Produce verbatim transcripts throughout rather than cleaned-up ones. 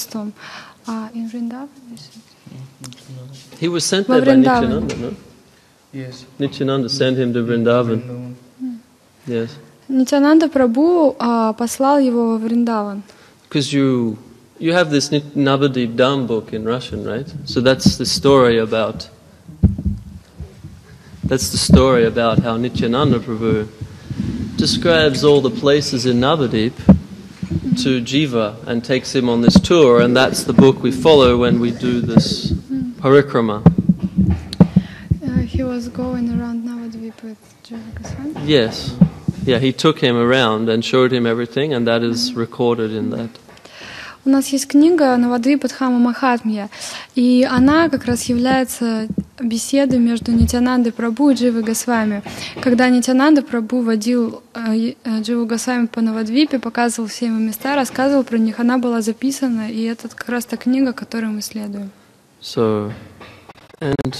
руководством. А in Vrindavan? He was sent there by Nityananda, no? Yes. Nityananda sent him to Vrindavan. Yes. Нитянанда Прабху uh, послал его во Вриндаван. Because you you have this Navadip Dham book in Russian, right? So that's the story about that's the story about how Nityananda Prabhu describes all the places in Navadip to Jiva and takes him on this tour, and that's the book we follow when we do this parikrama. Uh, he was going around Navadvip with Jiva Goswami? Yes. Yeah, he took him around and showed him everything, and that is recorded in that. У нас есть книга Навадвипадхама Махатмья, и она как раз является беседой между Нитянандой Прабху и Дживой Госвами. Когда Нитянанда Прабху водил Дживу Госвами по Навадвипе, показывал все ему места, рассказывал про них, она была записана, и это как раз та книга, которую мы исследуем. So, and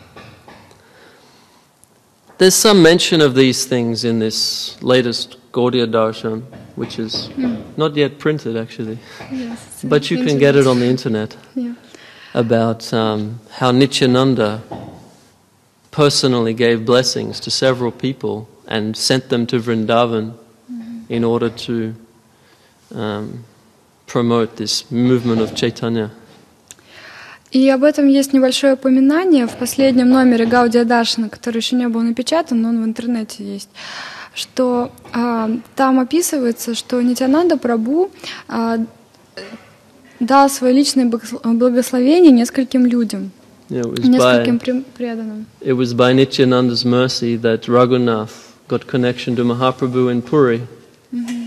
there's some mention of these things in this latest Gaudiya Darshan, which is mm. not yet printed actually, yes, but you can get it on the internet, yeah. about um, how Nityananda personally gave blessings to several people and sent them to Vrindavan mm-hmm. in order to um, promote this movement of Chaitanya. И об этом есть небольшое упоминание в последнем номере Гаудия Даршана, который еще не был напечатан, но он в интернете есть, что э, там описывается, что Нитянанда Прабху э, дал свое личное благословение нескольким людям, yeah, нескольким by, преданным. It was by Nityananda's mercy that Raghunath got connection to Mahaprabhu in Puri. Mm-hmm.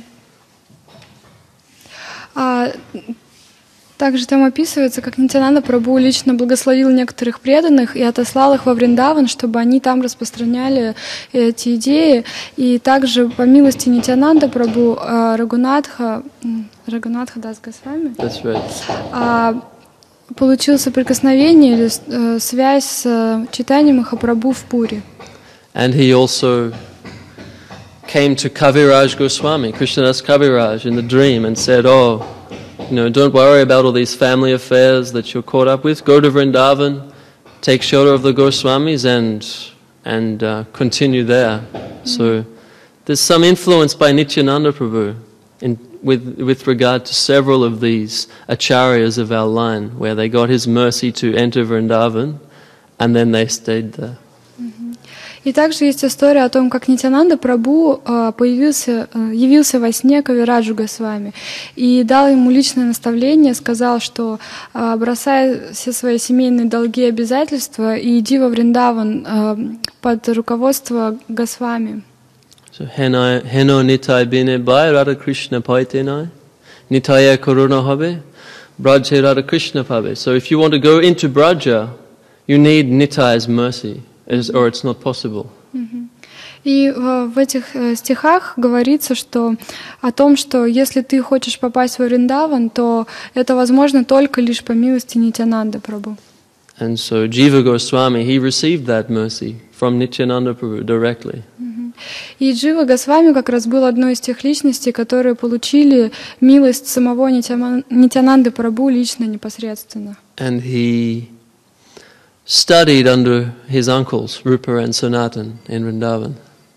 а, Также там описывается, как Нитянанда Прабху лично благословил некоторых преданных и отослал их во Вриндаван, чтобы они там распространяли эти идеи. И также по милости Нитянанда Прабху Рагунатха, Рагунатха Дас Госвами That's right. получил соприкосновение или связь с читанием Махапрабху в Пури. And he also came to Kaviraj Goswami, Krishnadas Kaviraj, in the dream and said, "Oh, you know, don't worry about all these family affairs that you're caught up with. Go to Vrindavan, take shelter of the Goswamis, and and uh, continue there." Mm-hmm. So there's some influence by Nityananda Prabhu in, with with regard to several of these acharyas of our line, where they got his mercy to enter Vrindavan, and then they stayed there. И также есть история о том, как Нитянанда Прабху появился, явился во сне Кавираджу Госвами и дал ему личное наставление, сказал, что бросай все свои семейные долги и обязательства и иди во Вриндаван под руководство Госвами. So heno nitai bine bai Radha Krishna paitenai nitaya karuna habe brajhe Radha Krishna pabe. So if you want to go into Braja, you need Nitai's mercy. Or it's not possible. И в этих стихах говорится, что о том, что если ты хочешь попасть во Вриндаван, то это возможно только лишь по милости Нитянанды Прабху. And so Jiva Goswami, he received that mercy from Nityananda Prabhu directly. И Джива Госвами как раз был одной из тех личностей, которые получили милость самого Нитянанды Прабху лично, непосредственно. And he studied under his uncles, Rupa and Sanatan, in Vrindavan.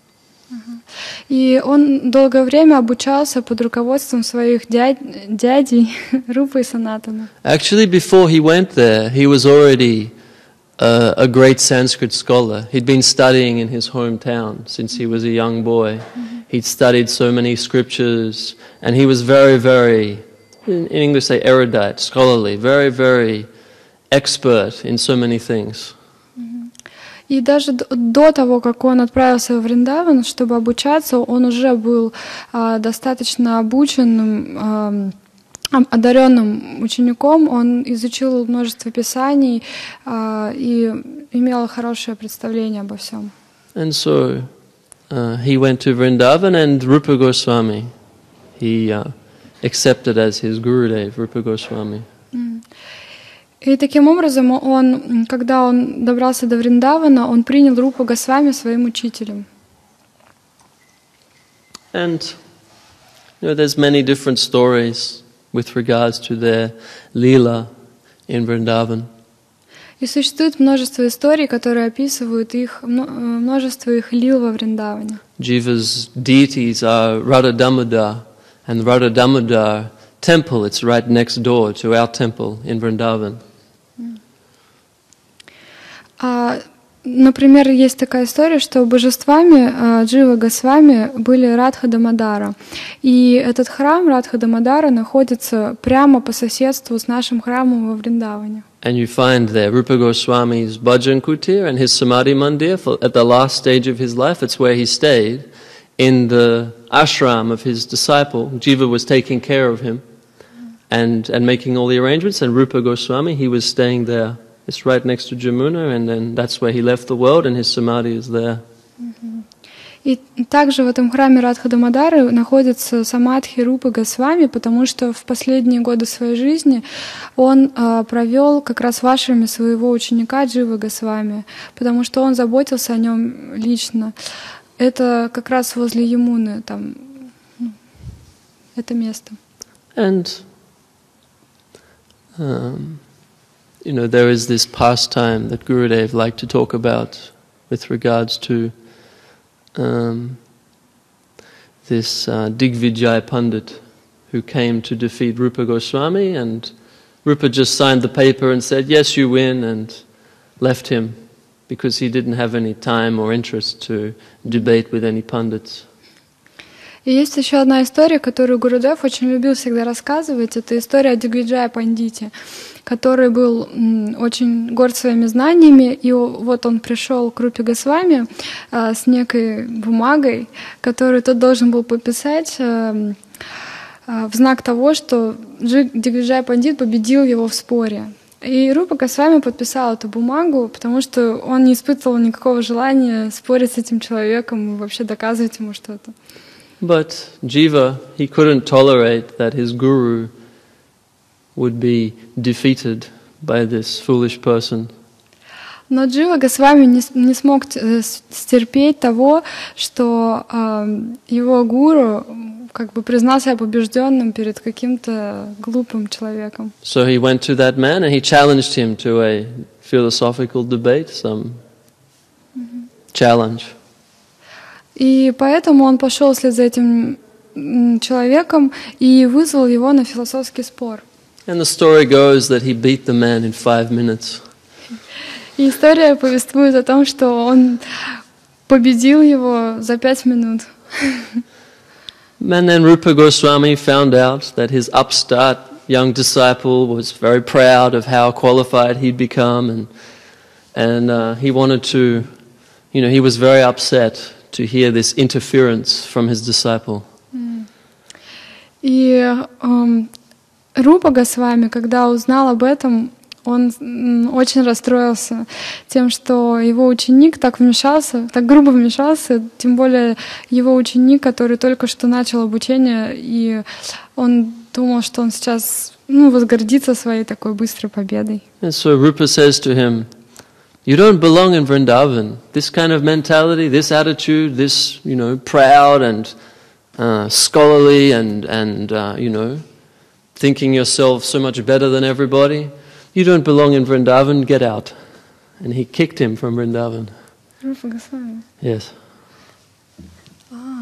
И он долгое время обучался под руководством своих дядь, дядей Рупы и Санатана. Actually, before he went there, he was already uh, a great Sanskrit scholar. He'd been studying in his hometown since he was a young boy. Mm-hmm. He'd studied so many scriptures, and he was very, very, in English say erudite, scholarly, very, very expert in so many things. И даже до того, как он отправился в Вриндаван, чтобы обучаться, он уже был а, достаточно обученным, а, одаренным учеником. Он изучил множество писаний а, и имел хорошее представление обо всем. And so uh, he went to Vrindavan, and Rupa Goswami he uh, accepted as his Gurudev, Rupa Goswami. Mm. И таким образом, он, когда он добрался до Вриндавана, он принял Рупу Госвами своим учителем. And you know, there's many different stories with regards to their lila in Vrindavan. И существует множество историй, которые описывают их, множество их лил во Вриндаване. Jiva's deities are Radha Damodar, and Radha Damodar temple, it's right next door to our temple in Vrindavan. А, например, есть такая история, что божествами Джива Госвами были Радха Дамодара. И этот храм Радха Дамодара находится прямо по соседству с нашим храмом во Вриндаване. And you find there Rupa Goswami's Bhajan Kutir and his Samadhi Mandir for, at the last stage of his life. It's where he stayed in the ashram of his disciple. Jiva was taking care of him and, and making all the arrangements. And Rupa Goswami, he was staying there. It's right next to Jamuna, and then that's where he left the world, and his Samadhi is there. И также в этом храме Радха Дамодары находится самадхи Рупы Госвами, потому что в последние годы своей жизни он а, провел как раз в ашраме своего ученика Дживы Госвами, потому что он заботился о нем лично. Это как раз возле Ямуны, там, ну, это место. And, um, you know, there is this pastime that Gurudev liked to talk about with regards to Um, this uh, Digvijay Pandit who came to defeat Rupa Goswami, and Rupa just signed the paper and said, yes, you win, and left him because he didn't have any time or interest to debate with any Pandits. И есть еще одна история, которую Гурудев очень любил всегда рассказывать. Это история о Дигвиджая Пандите, который был очень горд своими знаниями. И вот он пришел к Рупе Госвами а, с некой бумагой, которую тот должен был подписать а, а, в знак того, что Дигвиджай Пандит победил его в споре. И Рупа Госвами подписал эту бумагу, потому что он не испытывал никакого желания спорить с этим человеком и вообще доказывать ему что-то. But Jiva, he couldn't tolerate that his guru would be defeated by this foolish person. Но Джива Госвами не, не смог стерпеть того, что э, его гуру как бы признал себя побежденным перед каким-то глупым человеком. So he went to that man and he challenged him to a philosophical debate, some mm-hmm. challenge. И поэтому он пошел вслед за этим человеком и вызвал его на философский спор. And the story goes that he beat the man in five minutes. И история повествует о том, что он победил его за пять минут. And then Rupa Goswami found out that his upstart young disciple was very proud of how qualified he'd become, and and uh, he wanted to, you know, he was very upset to hear this interference from his disciple. И um, Рупа Госвами, когда узнал об этом, он очень расстроился тем, что его ученик так вмешался, так грубо вмешался, тем более его ученик, который только что начал обучение, и он думал, что он сейчас, ну, возгордится своей такой быстрой победой. And so Rupa says to him, you don't belong in Vrindavan. This kind of mentality, this attitude, this, you know, proud and uh, scholarly and, and uh, you know, thinking yourself so much better than everybody, you don't belong in Vrindavan, get out. And he kicked him from Vrindavan. Rupa Goswami? Yes. Ah.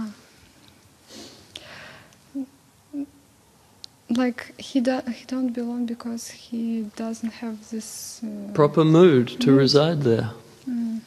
Like he do, he don't belong because he doesn't have this uh, proper mood to mood. reside there. Mm.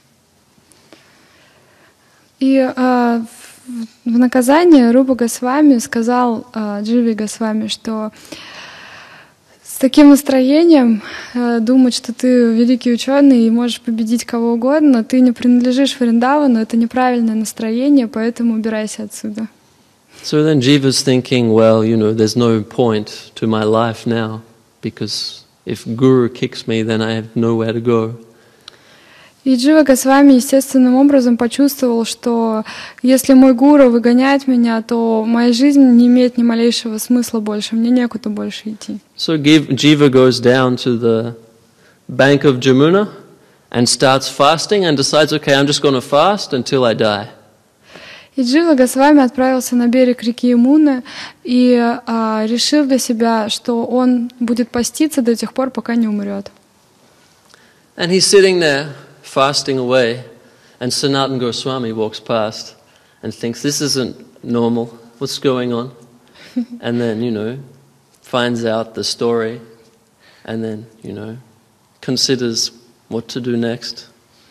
И uh, в, в наказание Рупа Госвами сказал uh, Дживе Госвами, что с таким настроением uh, думать, что ты великий ученый и можешь победить кого угодно, ты не принадлежишь Вриндавану, это неправильное настроение, поэтому убирайся отсюда. So then Jiva's thinking, well, you know, there's no point to my life now, because if Guru kicks me, then I have nowhere to go. И Джива Госвами естественным образом почувствовал, что если мой гуру выгоняет меня, то моя жизнь не имеет ни малейшего смысла больше, мне некуда больше идти. So Jiva goes down to the bank of Jamuna and starts fasting and decides, okay, I'm just going to fast until I die. И Джива Госвами отправился на берег реки Ямуны и а, решил для себя, что он будет поститься до тех пор, пока не умрет. And he's sitting there, fasting away, and Sanatana Goswami walks past and thinks, this isn't normal, what's going on? And then, you know, finds out the story, and then, you know, considers what to do next.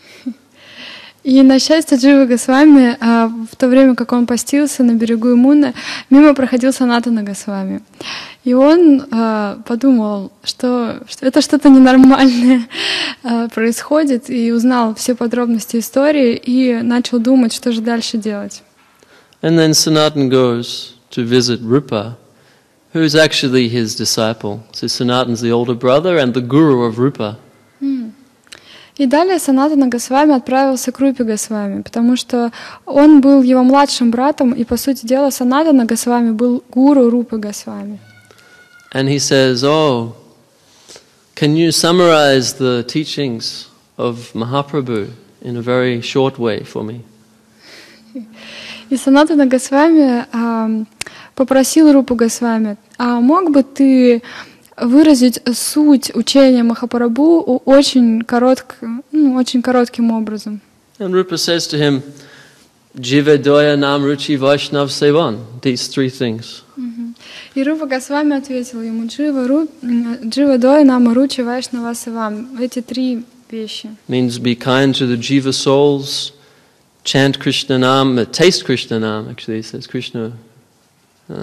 И на счастье Дживы Госвами, в то время как он постился на берегу Ямуны, мимо проходил Санатана Госвами. И он подумал, что, что это что-то ненормальное происходит, и узнал все подробности истории, и начал думать, что же дальше делать. And then Sanatana goes to visit Rupa, who is actually his disciple. So Sanatana's the older brother and the guru of Rupa. И далее Санатана Госвами отправился к Рупе Госвами, потому что он был его младшим братом, и, по сути дела, Санатана Госвами был гуру Рупы Госвами. And he says, oh, can you summarize the teachings of Mahaprabhu in a very short way for me? И Санатана Госвами а, попросил Рупу Госвами, а мог бы ты выразить суть учения Махапрабху очень, коротко, ну, очень коротким образом. And Rupa says to him, Jiva Doya Nam Ruchi Vaishnav Sevan, these three things. Mm-hmm. И Рупа Госвами ответил ему, Джива, Ру, Джива Доя Нам Ручи Вайшнава Севам, эти три вещи. Means be kind to the Jiva souls, chant Krishna Nam, uh, taste Krishna Nam, actually he says Krishna. Uh,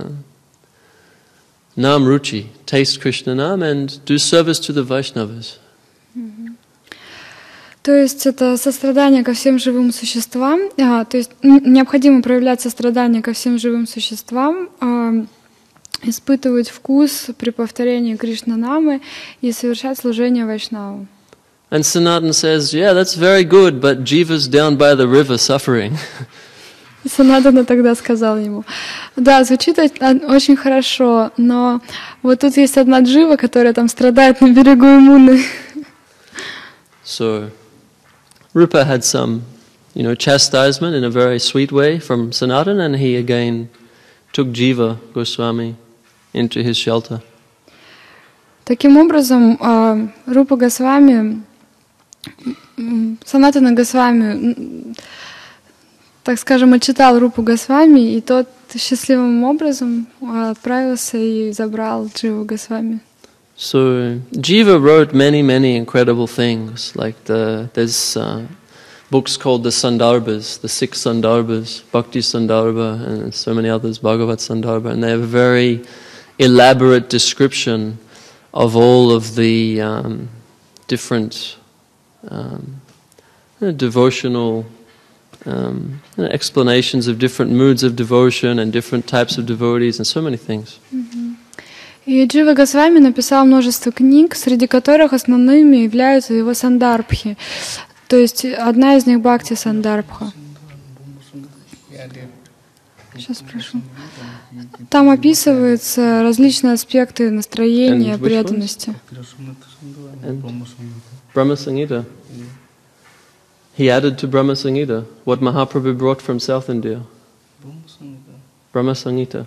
Nam Ruchi, taste Krishna Nam, and do service to the Vaishnavas. Mm-hmm. То есть это сострадание ко всем живым существам, а, то есть необходимо проявлять сострадание ко всем живым существам, а, испытывать вкус при повторении Кришна-намы и совершать служение Вайшнавам. And Sanatana says, yeah, that's very good, but Jiva's down by the river suffering. Санатана тогда сказал ему, да, звучит очень хорошо, но вот тут есть одна джива, которая там страдает на берегу Ямуны. So, Rupa had some, you know, chastisement in a very sweet way from Sanatana, and he again took Jiva Goswami into his shelter. Таким образом, Рупа Госвами, Санатана Госвами, так скажем, отчитал Рупу Госвами, и тот счастливым образом отправился и забрал Дживу Госвами. So Jiva wrote many, many incredible things. Like the there's uh, books called the Sandarbhas, the six Sandarbhas, Bhakti Sandarbha, and so many others, Bhagavat Sandarbha, and they have a very elaborate description of all of the um, different um, you know, devotional um, you know, explanations of different moods of devotion and different types of devotees and so many things. И Джива Госвами написал множество книг, среди которых основными являются его сандарбхи. То есть одна из них Бхакти Сандарбха. Сейчас спрошу. Там описываются различные аспекты настроения, преданности. Brahma Samhita. He added to Brahma Samhita what Mahaprabhu brought from South India. Brahma Samhita.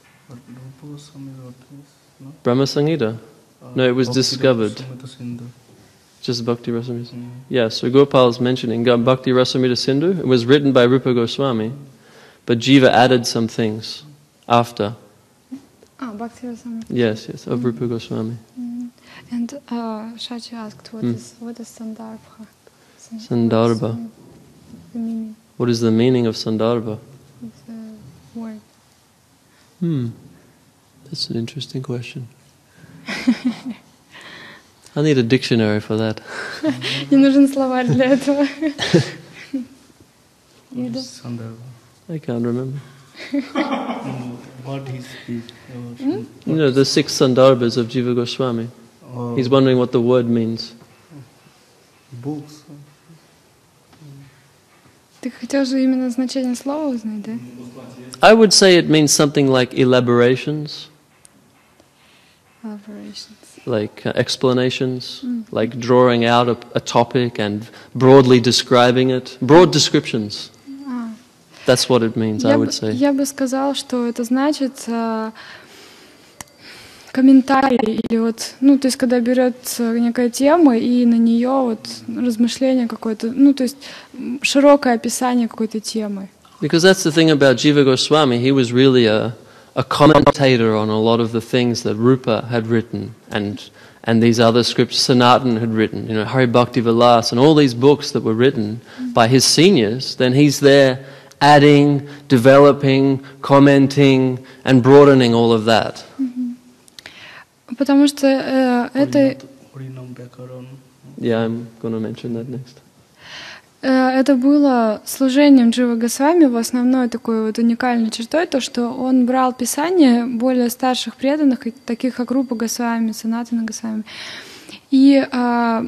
Brahma Samhita. No, it was discovered. Just Bhakti Rasamrita. Mm. Yeah, so Gopal is mentioning Bhakti Rasamrita Sindhu. It was written by Rupa Goswami, but Jiva added some things after. Ah, Bhakti Rasamrita. Yes, yes, of mm. Rupa Goswami. Mm. And uh, Shachi asked, what mm. is what is Sandarbha? Sandarbha. The meaning. What is the meaning of Sandarbha? The word. Hmm. That's an interesting question. I need a dictionary for that. Не нужен словарь для этого. I can't remember. What is this? You know, the six Sandarbhas of Jiva Goswami. Oh. He's wondering what the word means. Books. Ты хотел же именно значение слова узнать, да? I would say it means something like elaborations. Elaborations. Like uh, explanations, mm. like drawing out a, a topic and broadly describing it. Broad descriptions. А. That's what it means, I Я бы, would say. я бы сказал, что это значит а, комментарий или вот, ну, то есть, когда берется некая тема и на нее вот размышление какое-то, ну, то есть м, широкое описание какой-то темы. Because that's the thing about Jiva Goswami, he was really a, a commentator on a lot of the things that Rupa had written and and these other scripts Sanatan had written, you know, Hari Bhakti Vilas and all these books that were written by his seniors. Then he's there adding, developing, commenting and broadening all of that. Потому что э, это, Harinam Vyakaran. Yeah, I'm going to mention that next. э, это было служением Джива Госвами в основной такой вот уникальной чертой, то, что он брал писания более старших преданных, таких как Рупа Госвами, Санатана Госвами, и э,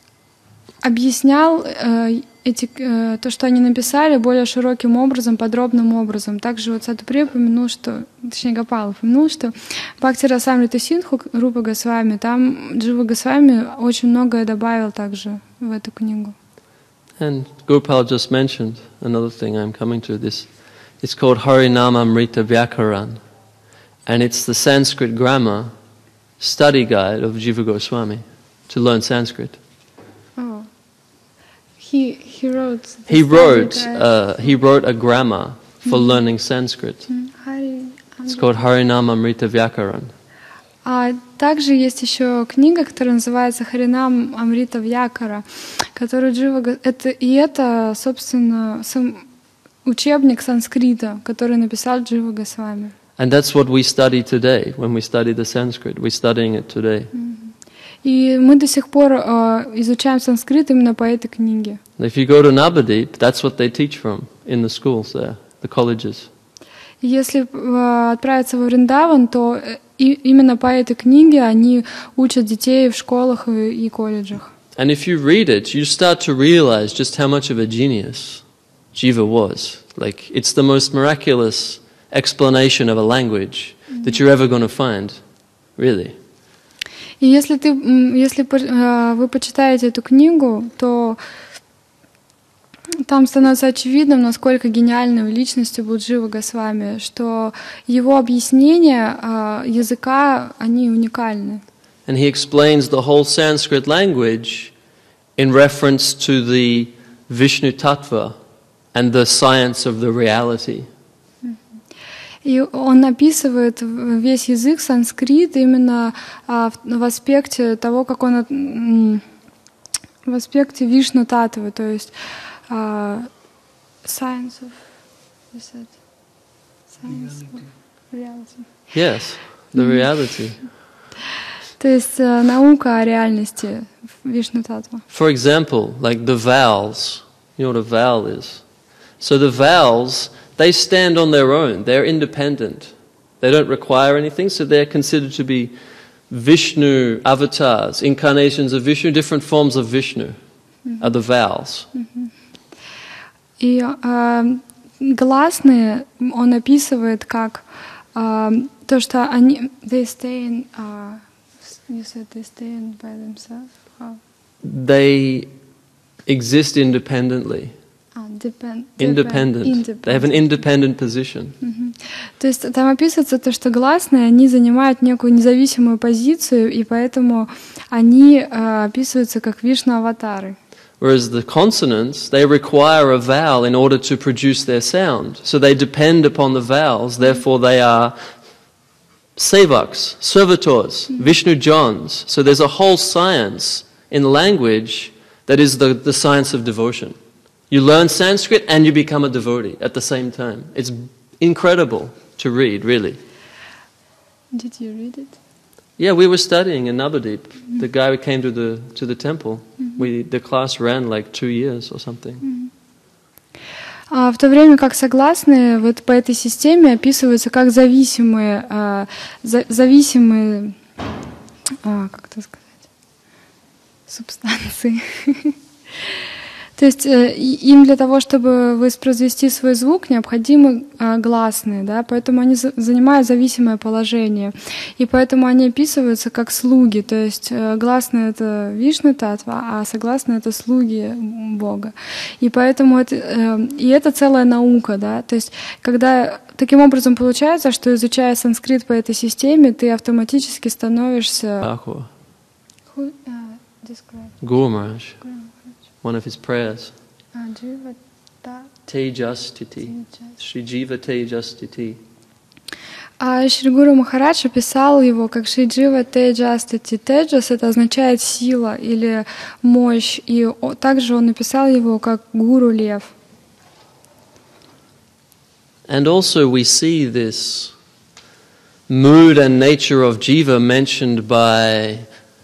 объяснял э, эти, э, то, что они написали, более широким образом, подробным образом. Также вот Садхуприя упомянул, что, точнее Гопал упомянул, что Бхакти Расамрита Синдху Рупа Госвами, там Джива Госвами очень многое добавил также в эту книгу. And Gopal just mentioned another thing I'm coming to this. It's called Harinamamrita Vyakaran. And it's the Sanskrit grammar study guide of Jiva Goswami to learn Sanskrit. Oh. He, he wrote... the He study wrote, guide. uh, he wrote a grammar for learning Sanskrit. М, Хари- It's called Harinamamrita Vyakaran. А также есть еще книга, которая называется Харинам Амрита Вьякара, которую Джива Го- это и это, собственно, сам учебник санскрита, который написал Джива Госвами. And that's what we study today. When we study the Sanskrit, we're studying it today. И мы до сих пор э, изучаем санскрит именно по этой книге. If you go to Navadip, that's what they teach from in the schools there, the colleges. И если э, отправиться во Вриндаван, то э, и, именно по этой книге они учат детей в школах и, и колледжах. And if you read it, you start to realize just how much of a genius Jiva was. Like, it's the most miraculous explanation of a language that you're ever going to find, really. И если ты, м, если по- э, вы почитаете эту книгу, то там становится очевидным, насколько гениальной личностью был Джива Госвами, что его объяснения э, языка, они уникальны. And he explains the whole Sanskrit language in reference to the Vishnu Tattva and the science of the reality. И он описывает весь язык санскрит именно а, в, в аспекте того, как он от- м, в аспекте Вишну Татвы, то есть а, science of, you said? Science of reality. Yes, the reality. То есть а, наука о реальности Вишну Татва. For example, like the vowels. You know what a vowel is? So the vowels, they stand on their own. They're independent. They don't require anything, so they're considered to be Vishnu avatars, incarnations of Vishnu, different forms of Vishnu are the vowels. И а, гласные он описывает как а, то, что они they stay in, а, you said they stay in by themselves. How? They exist independently. А, depend, Independent. depend- They have an independent position. Мгм. То есть там описывается то, что гласные, они занимают некую независимую позицию, и поэтому они а, описываются как вишну-аватары. Whereas the consonants, they require a vowel in order to produce their sound. So they depend upon the vowels, therefore they are sevaks, servitors, Vishnu Johns. So there's a whole science in language that is the, the science of devotion. You learn Sanskrit and you become a devotee at the same time. It's incredible to read, really. Did you read it? Yeah, we were studying in Navadip. The guy who came to the to the temple. We the class ran like two years or something. А, в то время как согласные вот по этой системе описываются как зависимые, а, за- зависимые, а, как это сказать, субстанции. То есть э, им для того, чтобы воспроизвести свой звук, необходимы э, гласные, да, поэтому они за занимают зависимое положение. И поэтому они описываются как слуги, то есть э, гласные — это Вишну Татва, а согласные — это слуги Бога. И поэтому это, э, и это целая наука, да, то есть когда таким образом получается, что изучая санскрит по этой системе, ты автоматически становишься... Akwa. Who, uh, describe? Guru Maharaj, Guru Maharaj. one of his prayers. Uh, Jiva Ta- Tejastiti. Shri Jiva Tejastiti. А Шри Гуру Махарадж описал его как Шриджива Теджастати. Теджас — это означает сила или мощь, и о- также он написал его как Гуру Лев. And also we see this mood and nature of Jiva mentioned by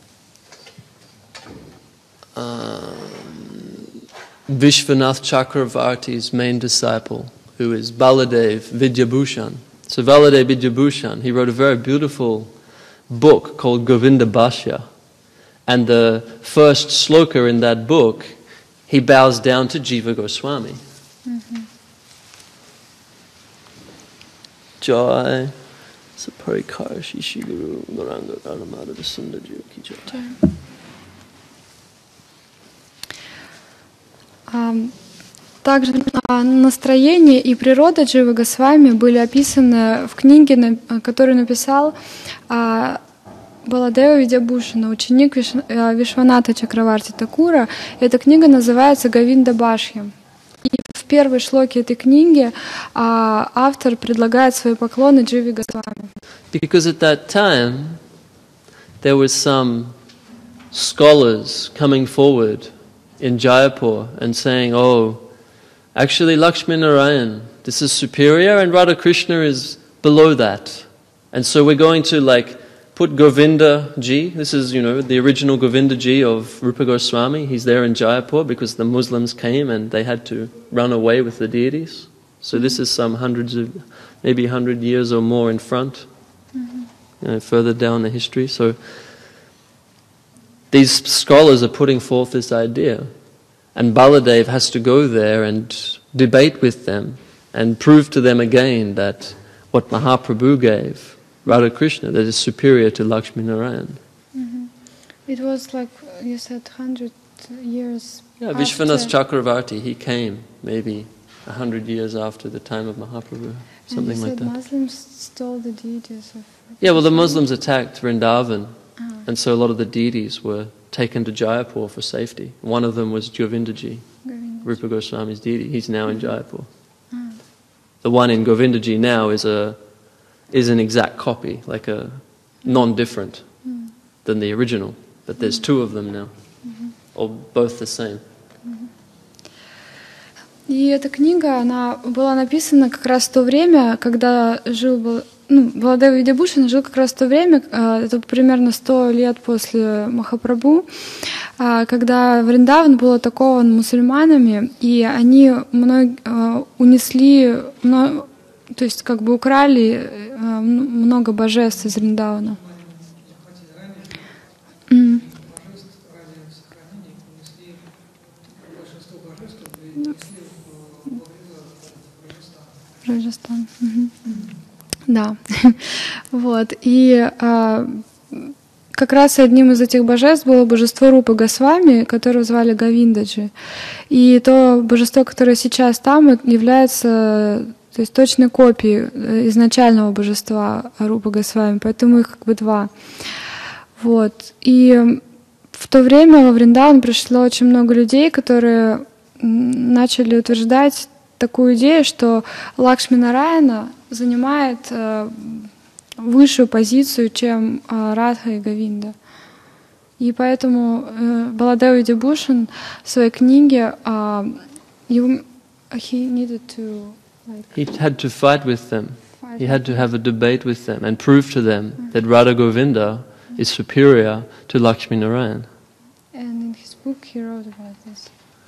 um, Vishwanath Chakravarti's main disciple, who is Baladev Vidyabhushan. So Baladev Vidyabhushan, he wrote a very beautiful book called Govinda Bhashya. And the first sloka in that book, he bows down to Jiva Goswami. Mm-hmm. Jai Saparikar Shishi Guru Naranga Ranamada Sundar Jiva Ki Jai. Um, Также настроение и природа Дживы Госвами были описаны в книге, которую написал Баладева Видябушана, ученик Вишваната Чакраварти Такура. Эта книга называется «Говинда Бхашья». И в первой шлоке этой книги автор предлагает свои поклоны Дживе Госвами. Because at that time there was some scholars coming forward in Jaipur and saying, oh, actually, Lakshmi Narayan, this is superior, and Radha Krishna is below that. And so we're going to like put Govinda Ji, this is, you know, the original Govinda Ji of Rupa Goswami. He's there in Jaipur because the Muslims came and they had to run away with the deities. So this is some hundreds of, maybe a hundred years or more in front, mm-hmm. you know, further down the history. So these scholars are putting forth this idea. And Baladev has to go there and debate with them and prove to them again that what Mahaprabhu gave, Radha Krishna, that is superior to Lakshmi Narayan. Mm-hmm. It was like, you said, hundred years Yeah, after. Vishwanath Chakravarti, he came maybe a hundred years after the time of Mahaprabhu, something and you like said that. Muslims stole the deities of... Yeah, well the Muslims attacked Vrindavan, Ah. and so a lot of the deities were taken to Jaipur for safety. One of them was Govindaji, Govindaji. Rupa Goswami's deity. He's now in Jaipur. Ah. The one in Govindaji now is a is an exact copy, like a non-different Mm. than the original. But there's two of them now, Mm-hmm. or both the same. И эта книга, она была написана как раз в то время, когда жил был, ну, Баладева Видябушан жил как раз в то время, это примерно сто лет после Махапрабху, когда Вриндаван был атакован мусульманами, и они много, унесли, много, то есть как бы украли много божеств из Вриндавана. Mm. Раджастан. Угу. Да. Вот. И а, как раз одним из этих божеств было божество Рупы Госвами, которое звали Говиндаджи. И то божество, которое сейчас там, является, то есть, точной копией изначального божества Рупы Госвами, поэтому их как бы два. Вот. И в то время во Вриндаван пришло очень много людей, которые начали утверждать такую идею, что Лакшми Нараяна занимает э, высшую позицию, чем э, Радха и Говинда. И поэтому э, Баладева Видябушан в своей книге э, he needed to, like, He had to fight with them. fight He had to have a debate with them and prove to them mm-hmm. that Radha Govinda is superior to Lakshmi Narayan. And in his book he wrote about this.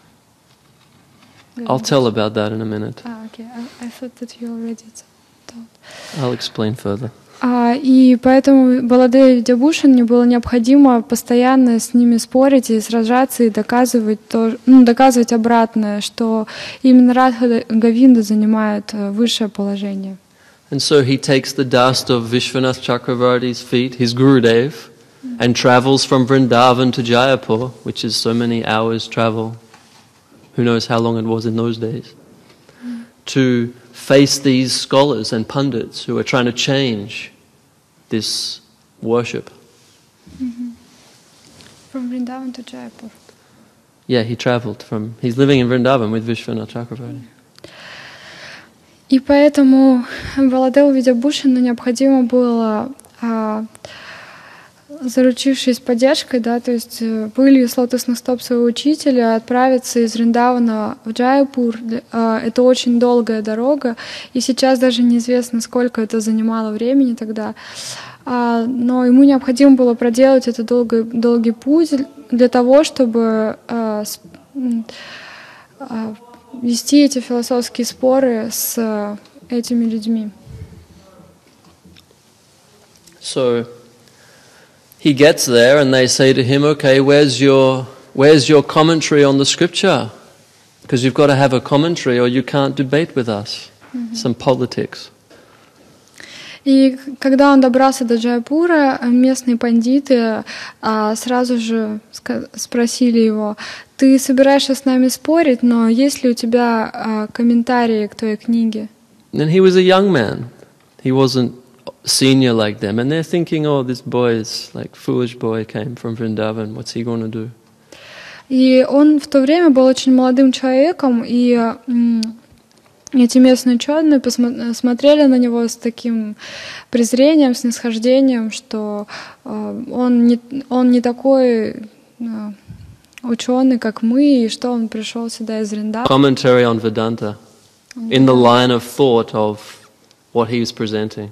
I'll tell about that in a minute. Ah, okay. I, I thought that you already told. I'll explain further. А, и поэтому Баладея Видябушине было необходимо постоянно с ними спорить и сражаться и доказывать, то, ну, доказывать обратное, что именно Радха Говинда занимает высшее положение. And so he takes the dust of Vishwanath Chakravarti's feet, his Gurudev, and travels from Vrindavan to Jayapur, which is so many hours travel. Who knows how long it was in those days, to face these scholars and pundits who are trying to change this worship. Mm-hmm. From Vrindavan to Jaipur. Yeah, he traveled from, he's living in Vrindavan with Vishwanath Chakravarti. И поэтому Баладеву Видябушину необходимо было, а, заручившись поддержкой, да, то есть пылью с лотосных стоп своего учителя, отправиться из Вриндавана в Джайпур. Это очень долгая дорога, и сейчас даже неизвестно, сколько это занимало времени тогда. Но ему необходимо было проделать этот долгий, долгий путь для того, чтобы вести эти философские споры с этими людьми. So he gets there and they say to him, okay, where's your, where's your commentary on the scripture? Because you've got to have a commentary or you can't debate with us. Mm-hmm. Some politics. И когда он добрался до Джайпура, местные пандиты а, сразу же спросили его: ты собираешься с нами спорить, но есть ли у тебя а, комментарии к твоей книге? And he was a young man. He wasn't senior like them, and they're thinking, oh, this boy is like foolish boy came from Vrindavan. What's he going to do? И он в то время был очень молодым человеком, и м, эти местные ученые посмотрели на него с таким презрением, снисхождением, что э, он не он не такой э, ученый, как мы, и что он пришел сюда из Вриндавана. Commentary on Vedanta, in the line of thought of what he was presenting.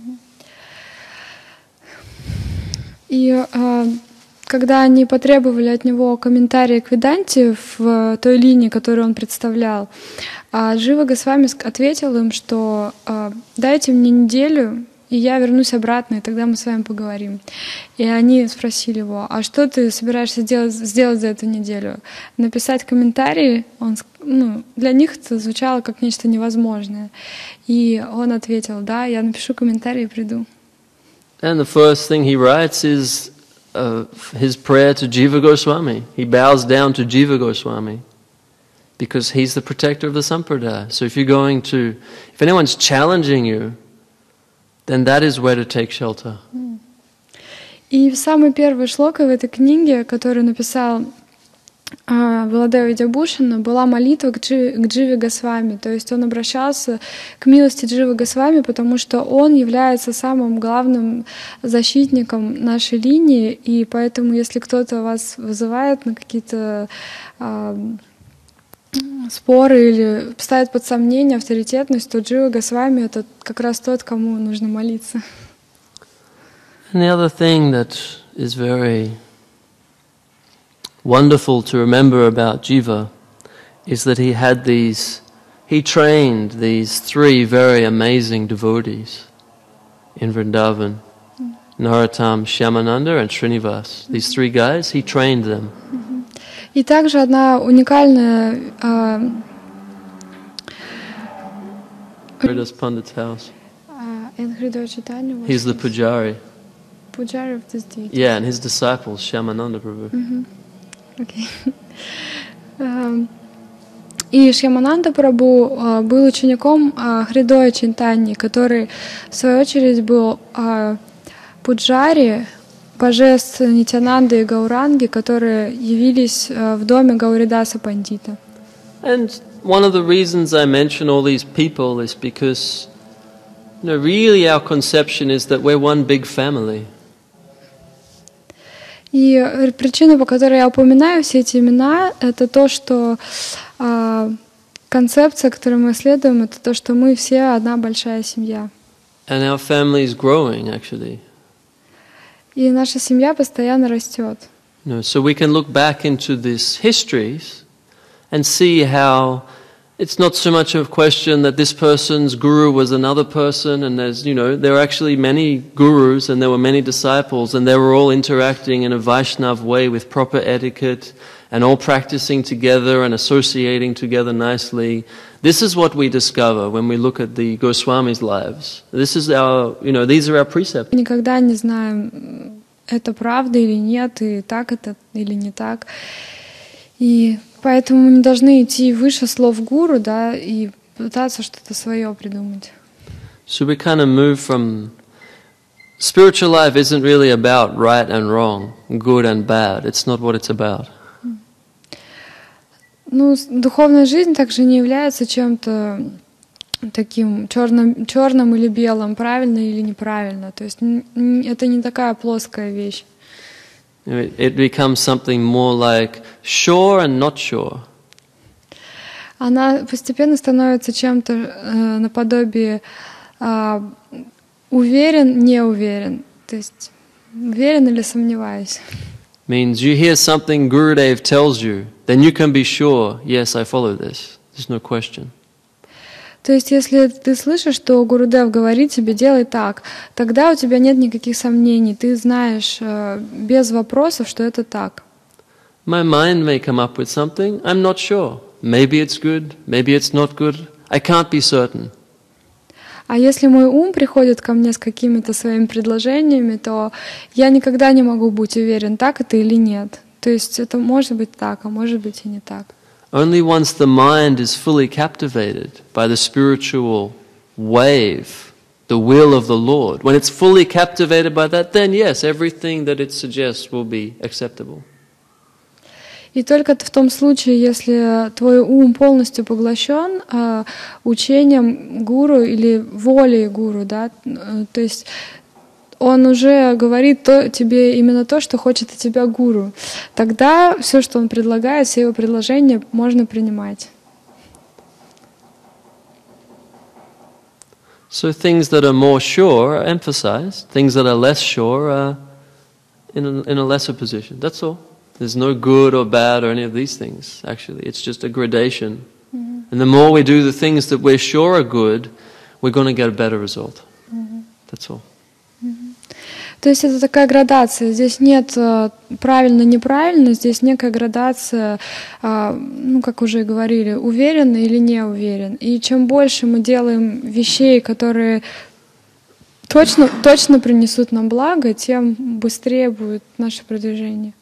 И э, когда они потребовали от него комментарии к Веданте в той линии, которую он представлял, а Джива Госвами ответил им, что э, дайте мне неделю, и я вернусь обратно, и тогда мы с вами поговорим. И они спросили его: а что ты собираешься делать, сделать за эту неделю? Написать комментарии? Он, ну, для них это звучало как нечто невозможное. И он ответил: да, я напишу комментарии и приду. And the first thing he writes is uh, his prayer to Jiva Goswami. He bows down to Jiva Goswami because he's the protector of the Sampradaya. So if you're going to, if anyone's challenging you, then that is where to take shelter. И в самой первой шлоке в этой книге, которую написал Баладева Видябушина, была молитва к, Джи, к Дживе Госвами. То есть он обращался к милости Дживы Госвами, потому что он является самым главным защитником нашей линии, и поэтому, если кто-то вас вызывает на какие-то а, споры или ставит под сомнение авторитетность, то Джива Госвами — это как раз тот, кому нужно молиться. And the other thing that is very wonderful to remember about Jiva is that he had these, he trained these three very amazing devotees in Vrindavan, mm. Narottam, Shyamananda and Srinivas. These three guys, he trained them. Mm-hmm. И также одна уникальная uh, Haridas Pandit's house. Uh, He's the pujari. Pujari of this deity. Yeah, and his disciples, Shyamananda Prabhu. Mm-hmm. Okay. um, И Шьямананда Прабху uh, был учеником uh, Хридоя Чинтаньи, который, в свою очередь, был uh, пуджари божеств Нитянанды и Гауранги, которые явились uh, в доме Гауридаса Пандита. And one of the reasons I mention all these people is because, you know, really our conception is that we're one big family. И причина, по которой я упоминаю все эти имена, это то, что а, концепция, которую мы исследуем, это то, что мы все одна большая семья. And our family is growing, actually. И наша семья постоянно растет. You know, so we can look back into these histories and see how it's not so much a question that this person's guru was another person, and there's, you know, there are actually many gurus and there were many disciples, and they were all interacting in a Vaishnav way with proper etiquette and all practicing together and associating together nicely. This is what we discover when we look at the Goswamis' lives. This is our, you know, these are our precepts. Никогда не знаем, это правда или нет, и так это или не так. И поэтому мы не должны идти выше слов гуру, да, и пытаться что-то свое придумать. So we kind of move from spiritual life isn't really about right and wrong, good and bad. It's not what it's about. Ну, духовная жизнь также не является чем-то таким черным, черным или белым, правильно или неправильно. То есть это не такая плоская вещь. It becomes something more like sure and not sure. Она постепенно становится чем-то э, наподобие э, уверен, не уверен. То есть уверен или сомневаюсь. Means you hear something Gurudev tells you, then you can be sure, yes, I follow this. There's no question. То есть, если ты слышишь, что Гурудев говорит тебе, делай так, тогда у тебя нет никаких сомнений, ты знаешь э, без вопросов, что это так. My mind may come up with something, I'm not sure. Maybe it's good, maybe it's not good. I can't be certain. А если мой ум приходит ко мне с какими-то своими предложениями, то я никогда не могу быть уверен, так это или нет. То есть это может быть так, а может быть и не так. Only once the mind is fully captivated by the spiritual wave, the will of the Lord, when it's fully captivated by that, then yes, everything that it suggests will be acceptable. И только в том случае, если твой ум полностью поглощен э, учением гуру или волей гуру, да, э, то есть он уже говорит то, тебе именно то, что хочет от тебя гуру, тогда все, что он предлагает, все его предложения можно принимать. So things that are more sure are emphasized, things that are less sure are in a, in a lesser position. That's all. There's no good or bad or any of these things, actually. It's just a gradation. Mm-hmm. And the more we do the things that we're sure are good, we're going to get a better result. Mm-hmm. That's all. Mm-hmm. То есть это такая градация. Здесь нет правильно-неправильно, здесь некая градация, ну, как уже говорили, уверен или не уверен. И чем больше мы делаем вещей, которые точно, точно принесут нам благо, тем быстрее будет наше продвижение.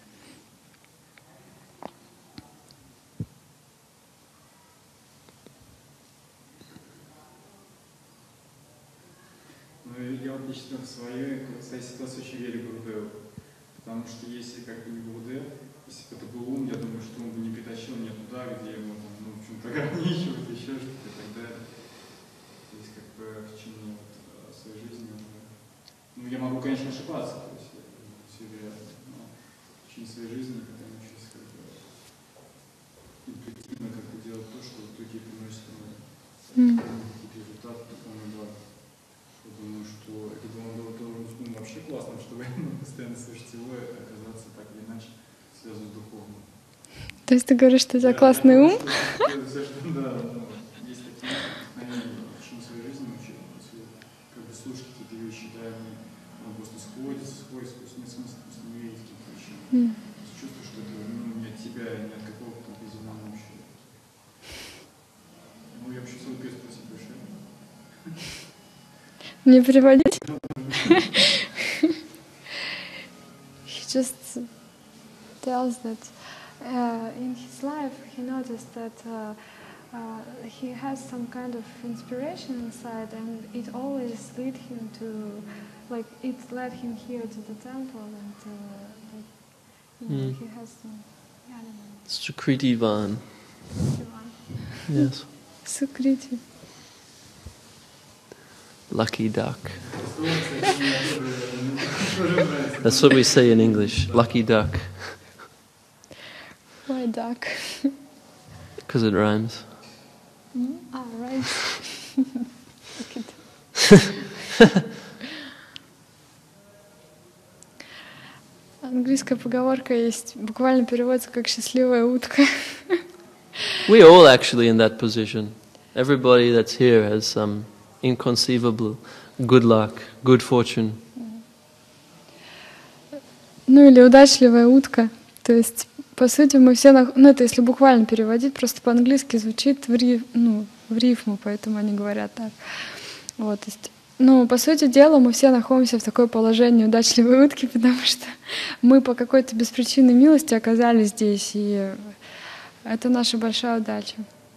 Я вот лично в своей, в своей ситуации очень верю Гурудеву, потому что если как бы не Гурудев, если бы это был ум, я думаю, что он бы не притащил меня туда, где ему там, ну, в чем-то ограничивают, еще что-то и так далее. То есть как бы в течение вот, своей жизни уже, ну я могу, конечно, ошибаться, то есть все вероятно, но в течение своей жизни когда я научусь как бы интуитивно как бы делать то, что в итоге приносит мне какие-то результаты, духовные блага. Думаю, что это было ну, вообще классно, чтобы постоянно слышать его и оказаться так или иначе связан с духовным. То есть ты говоришь, что у тебя да, классный ум? Что, да, ну, есть такие вдохновения в течение своей жизни, как бы слушать какие-то вещи, да, они ну, просто сходятся, сходятся, то есть нет смысла просто не верить каким-то вещам. Mm. Чувствую, что это ну, не от тебя, не от какого-то безумного вообще. Ну, я вообще свой пес спасибо большое. Мне переводить? He just tells that uh, in his life he noticed that uh, uh, he has some kind of inspiration inside, and it always led him to, like, it led him here to the temple, and uh, like, you know, mm. he has some, I don't know. Sukriti Van. Yes. Sukriti. Lucky duck. That's what we say in English. Lucky duck. Why duck? Because it rhymes. Mm? Ah, right. Lucky duck. Английская поговорка есть, буквально переводится как «счастливая утка». We're all actually in that position. Everybody that's here has some inconceivable good luck, good fortune. Ну или удачливая утка. То есть, по сути, мы все, нах... ну это если буквально переводить, просто по-английски звучит в, риф... ну, в рифму, поэтому они говорят так. Вот, то есть, ну, по сути дела, мы все находимся в такое положение удачливой утки, потому что мы по какой-то беспричинной милости оказались здесь, и это наша большая удача.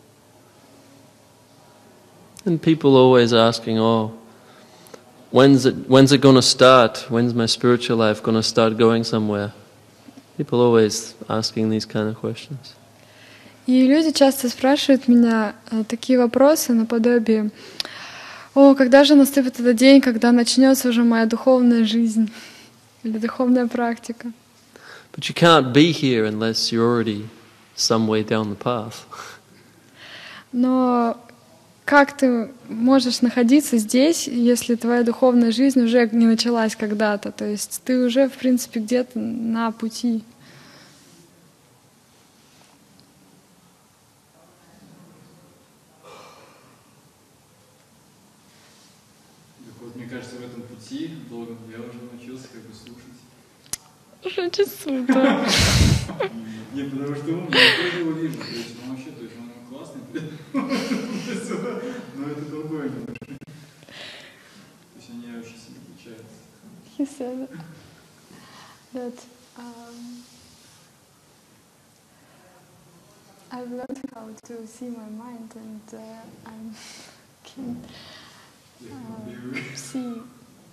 And people always asking, oh, when's it, when's it going to start? When's my spiritual life going to start going somewhere? People always asking these kind of questions. И люди часто спрашивают меня э, такие вопросы наподобие: «О, когда же наступит этот день, когда начнется уже моя духовная жизнь или духовная практика?» But you can't be here unless you're already some way down the path. Но как ты можешь находиться здесь, если твоя духовная жизнь уже не началась когда-то? То есть ты уже, в принципе, где-то на пути. Так вот, мне кажется, в этом пути долгом я уже научился как бы слушать. Очень супер. Не, потому что он, я тоже его вижу, то есть он вообще, то есть он классный, но это другое немножко. То есть они очень сильно отличаются. He said that um, I've learned how to see my mind, and uh, I can um, see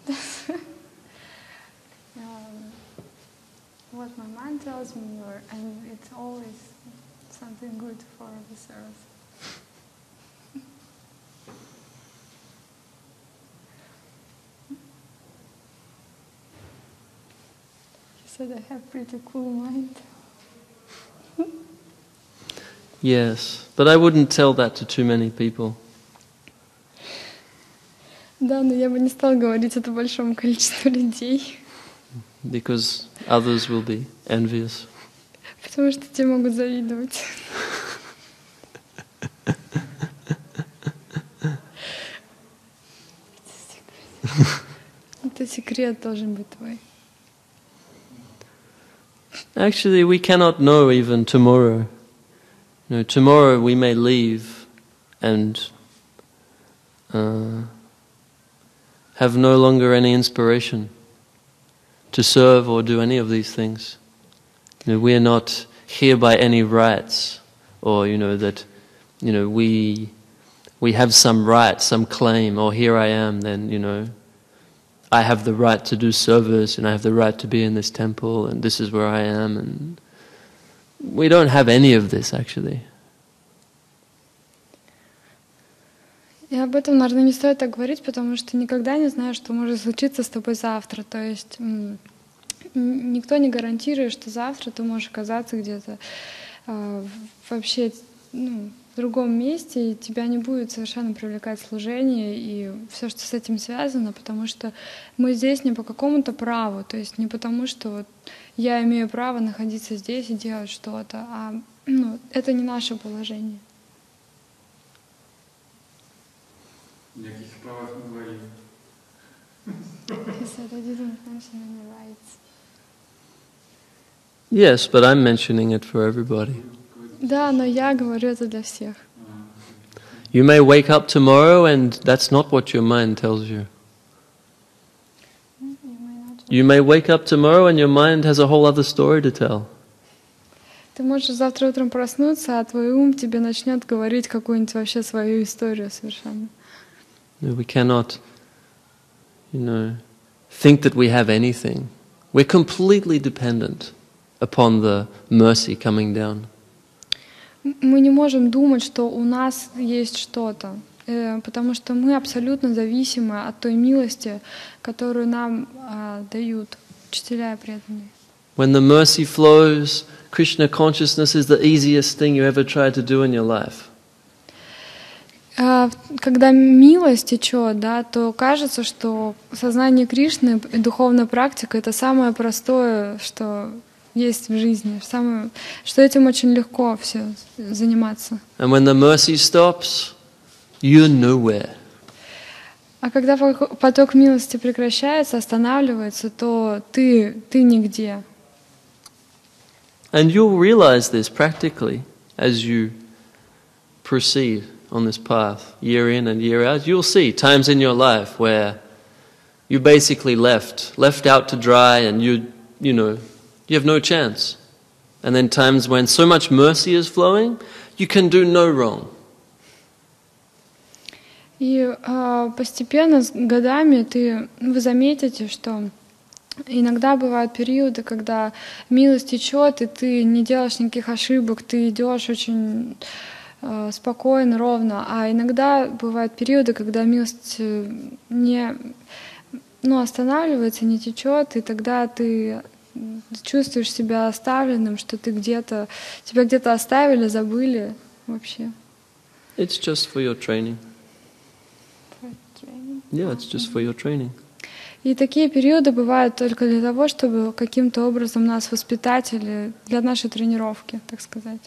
um, what my mind tells me, or and it's always something good for the service. He said I have pretty cool mind. Yes, but I wouldn't tell that to too many people. Да, но я бы не стал говорить это большому количеству людей. Because others will be envious. Потому что те могут завидовать. Это секрет должен быть твой. Actually, we cannot know even tomorrow. You know, tomorrow we may leave and uh, have no longer any inspiration to serve or do any of these things. You know, we are not here by any rights, or you know that, you know, we we have some right, some claim, or here I am. Then you know, I have the right to do service, and I have the right to be in this temple, and this is where I am. And we don't have any of this actually. И об этом, наверное, не стоит так говорить, потому что никогда не знаешь, что может случиться с тобой завтра. То есть никто не гарантирует, что завтра ты можешь оказаться где-то э, вообще ну, в другом месте, и тебя не будет совершенно привлекать служение и все, что с этим связано, потому что мы здесь не по какому-то праву, то есть не потому, что вот я имею право находиться здесь и делать что-то, а ну, это не наше положение. Ни о каких правах не говорил. He said I didn't mention any rights. Yes, but I'm mentioning it for everybody. Да, но я говорю это для всех. You may wake up tomorrow and that's not what your mind tells you. You may wake up tomorrow and your mind has a whole other story to tell. Ты можешь завтра утром проснуться, а твой ум тебе начнет говорить какую-нибудь вообще свою историю совершенно. We cannot, you know, think that we have anything. We're completely dependent upon the mercy coming down. Мы не можем думать, что у нас есть что-то, потому что мы абсолютно зависимы от той милости, которую нам а, дают учителя и преданные. When the mercy flows, Krishna consciousness is the easiest thing you ever tried to do in your life. Когда милость течет, да, то кажется, что сознание Кришны и духовная практика — это самое простое, что есть в жизни, самое, что этим очень легко все заниматься. And when the mercy stops, you're nowhere. А когда поток милости прекращается, останавливается, то ты, ты нигде. And you'll realize this practically as you proceed on this path, year in and year out. You'll see times in your life where you basically left, left out to dry, and you, you know, you have no chance. And then times when so much mercy is flowing, you can do no wrong. И э, постепенно, с годами, ты, вы заметите, что иногда бывают периоды, когда милость течет, и ты не делаешь никаких ошибок, ты идешь очень э, спокойно, ровно. А иногда бывают периоды, когда милость не, ну, останавливается, не течет, и тогда ты чувствуешь себя оставленным, что ты где-то, тебя где-то оставили, забыли вообще. It's just for your training. Yeah, it's just for your training. И такие периоды бывают только для того, чтобы каким-то образом нас воспитать или для нашей тренировки, так сказать.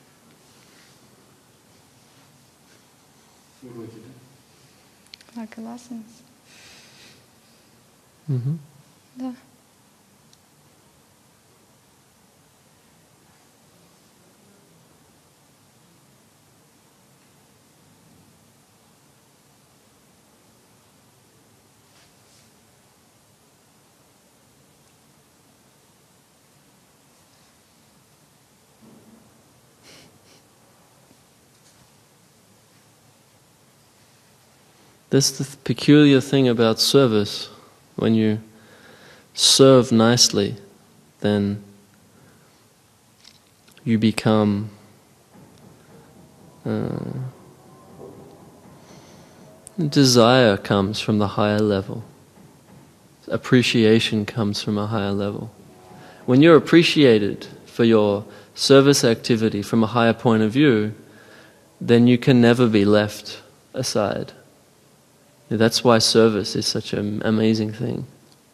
Уроки, да? Like lessons. Mm-hmm. Да. That's the th- peculiar thing about service. When you serve nicely, then you become uh, desire comes from the higher level. Appreciation comes from a higher level. When you're appreciated for your service activity from a higher point of view, then you can never be left aside. That's why service is such an amazing thing.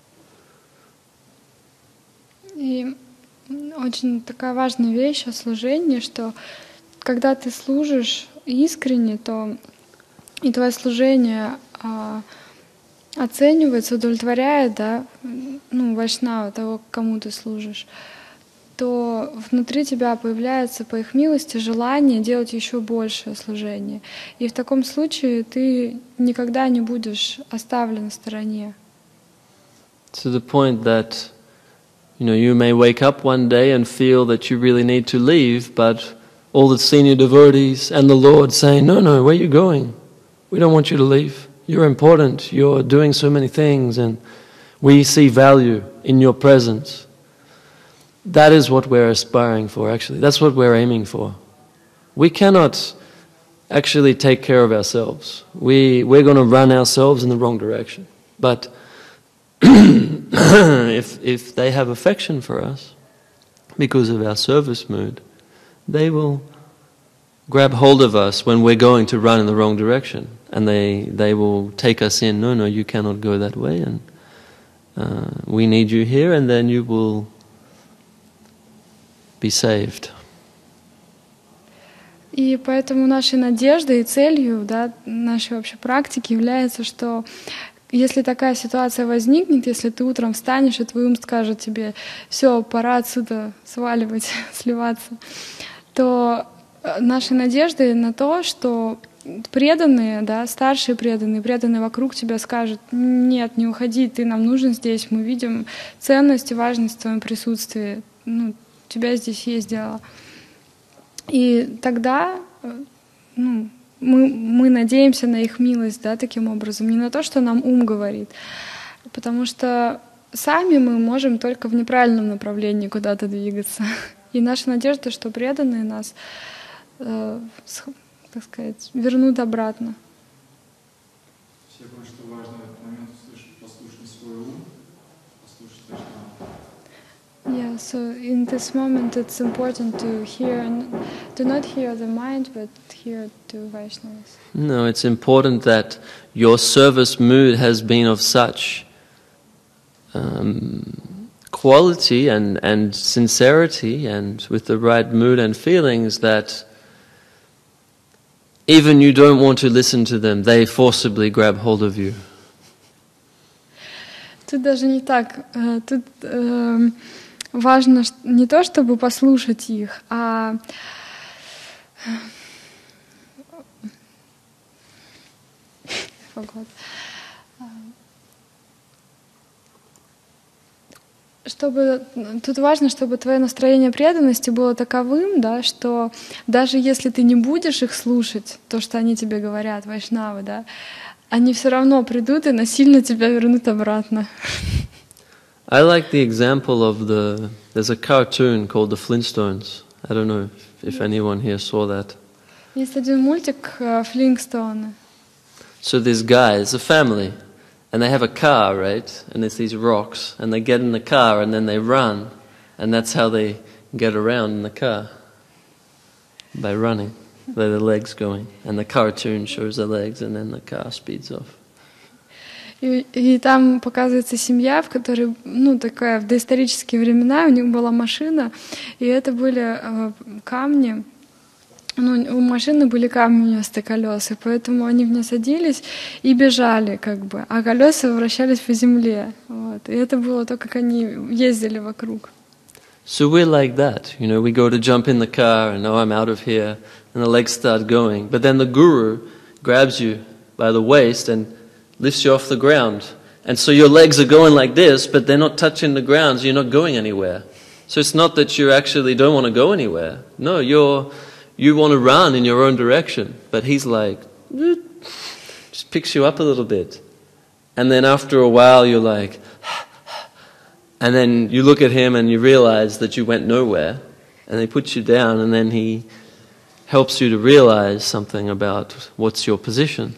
И очень такая важная вещь о служении, что когда ты служишь искренне, то и твое служение а, оценивается, удовлетворяет, да, ну, вайшнава, того, кому ты служишь, то внутри тебя появляется, по их милости, желание делать еще большее служение. И в таком случае ты никогда не будешь оставлен в стороне. To the point that, you know, you may wake up one day and feel that you really need to leave, but all the senior devotees and the Lord saying, no, no, where are you going? We don't want you to leave. You're important. You're doing so many things, and we see value in your presence. That is what we're aspiring for, actually. That's what we're aiming for. We cannot actually take care of ourselves. We, we're going to run ourselves in the wrong direction. But if, if they have affection for us, because of our service mood, they will grab hold of us when we're going to run in the wrong direction. And they, they will take us in, no, no, you cannot go that way, and uh, we need you here, and then you will be saved. И поэтому нашей надеждой и целью, да, нашей вообще практики является, что если такая ситуация возникнет, если ты утром встанешь, и твой ум скажет тебе: все, пора отсюда сваливать, сливаться, то нашей надеждой на то, что преданные, да, старшие преданные, преданные вокруг тебя скажут: нет, не уходи, ты нам нужен здесь, мы видим ценность и важность в твоем присутствии, ну, у тебя здесь есть дело. И тогда, ну, мы, мы надеемся на их милость, да, таким образом, не на то, что нам ум говорит, потому что сами мы можем только в неправильном направлении куда-то двигаться. И наша надежда, что преданные нас, э, так сказать, вернут обратно. Я думаю, что важно в этот момент услышать, послушать свой ум, послушать Вайшнава. Yeah, so in this moment it's important to hear, to not hear the mind, but hear to Vaishnavas. No, it's important that your service mood has been of such um, quality and, and sincerity and with the right mood and feelings that even you don't want to listen to them, they forcibly grab hold of you. Тут даже не так. Тут э, важно не то, чтобы послушать их, а чтобы тут важно, чтобы твое настроение преданности было таковым, да, что даже если ты не будешь их слушать, то, что они тебе говорят, вайшнавы, да, они все равно придут и насильно тебя вернут обратно. I like the example of the, there's a cartoon called The Flintstones. I don't know if, if anyone here saw that. Есть один мультик Флинстоуны. So these guys, a family, and they have a car, right? And there's these rocks, and they get in the car and then they run, and that's how they get around in the car, by running. They're the legs going, and the cartoon shows the legs, and then the car speeds off. И, и там показывается семья, в которой, ну, такая в доисторические времена у них была машина, и это были э, камни. Ну, у машины были камни вместо колес, и поэтому они в нее садились и бежали, как бы, а колеса вращались по земле. Вот. И это было то, как они ездили вокруг. So we're like that, you know, we go to jump in the car and oh, I'm out of here, and the legs start going. But then the guru grabs you by the waist and lifts you off the ground. And so your legs are going like this, but they're not touching the ground, so you're not going anywhere. So it's not that you actually don't want to go anywhere. No, you're, you want to run in your own direction. But he's like, just picks you up a little bit. And then after a while you're like, and then you look at him and you realize that you went nowhere, and he puts you down, and then he helps you to realize something about what's your position.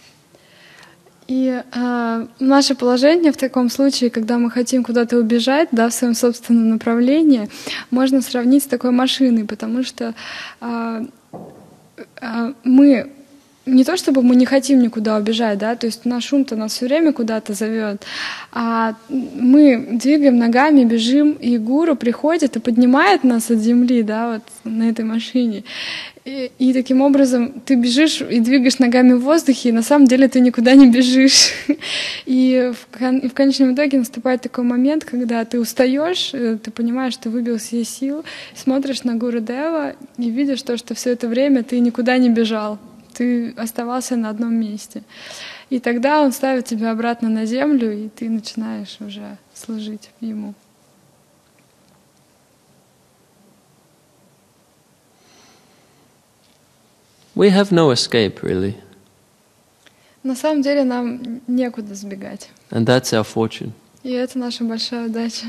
И э, наше положение в таком случае, когда мы хотим куда-то убежать, да, в своем собственном направлении, можно сравнить с такой машиной, потому что э, э, мы не то чтобы мы не хотим никуда убежать, да, то есть наш ум-то нас все время куда-то зовет, а мы двигаем ногами, бежим, и гуру приходит и поднимает нас от земли, да, вот на этой машине. И, и таким образом ты бежишь и двигаешь ногами в воздухе, и на самом деле ты никуда не бежишь. И в, кон, и в конечном итоге наступает такой момент, когда ты устаешь, ты понимаешь, что выбил все сил, смотришь на Гурудева и видишь то, что все это время ты никуда не бежал. Ты оставался на одном месте. И тогда он ставит тебя обратно на землю, и ты начинаешь уже служить ему. We have no escape, really. На самом деле нам некуда сбегать. And that's our fortune. И это наша большая удача.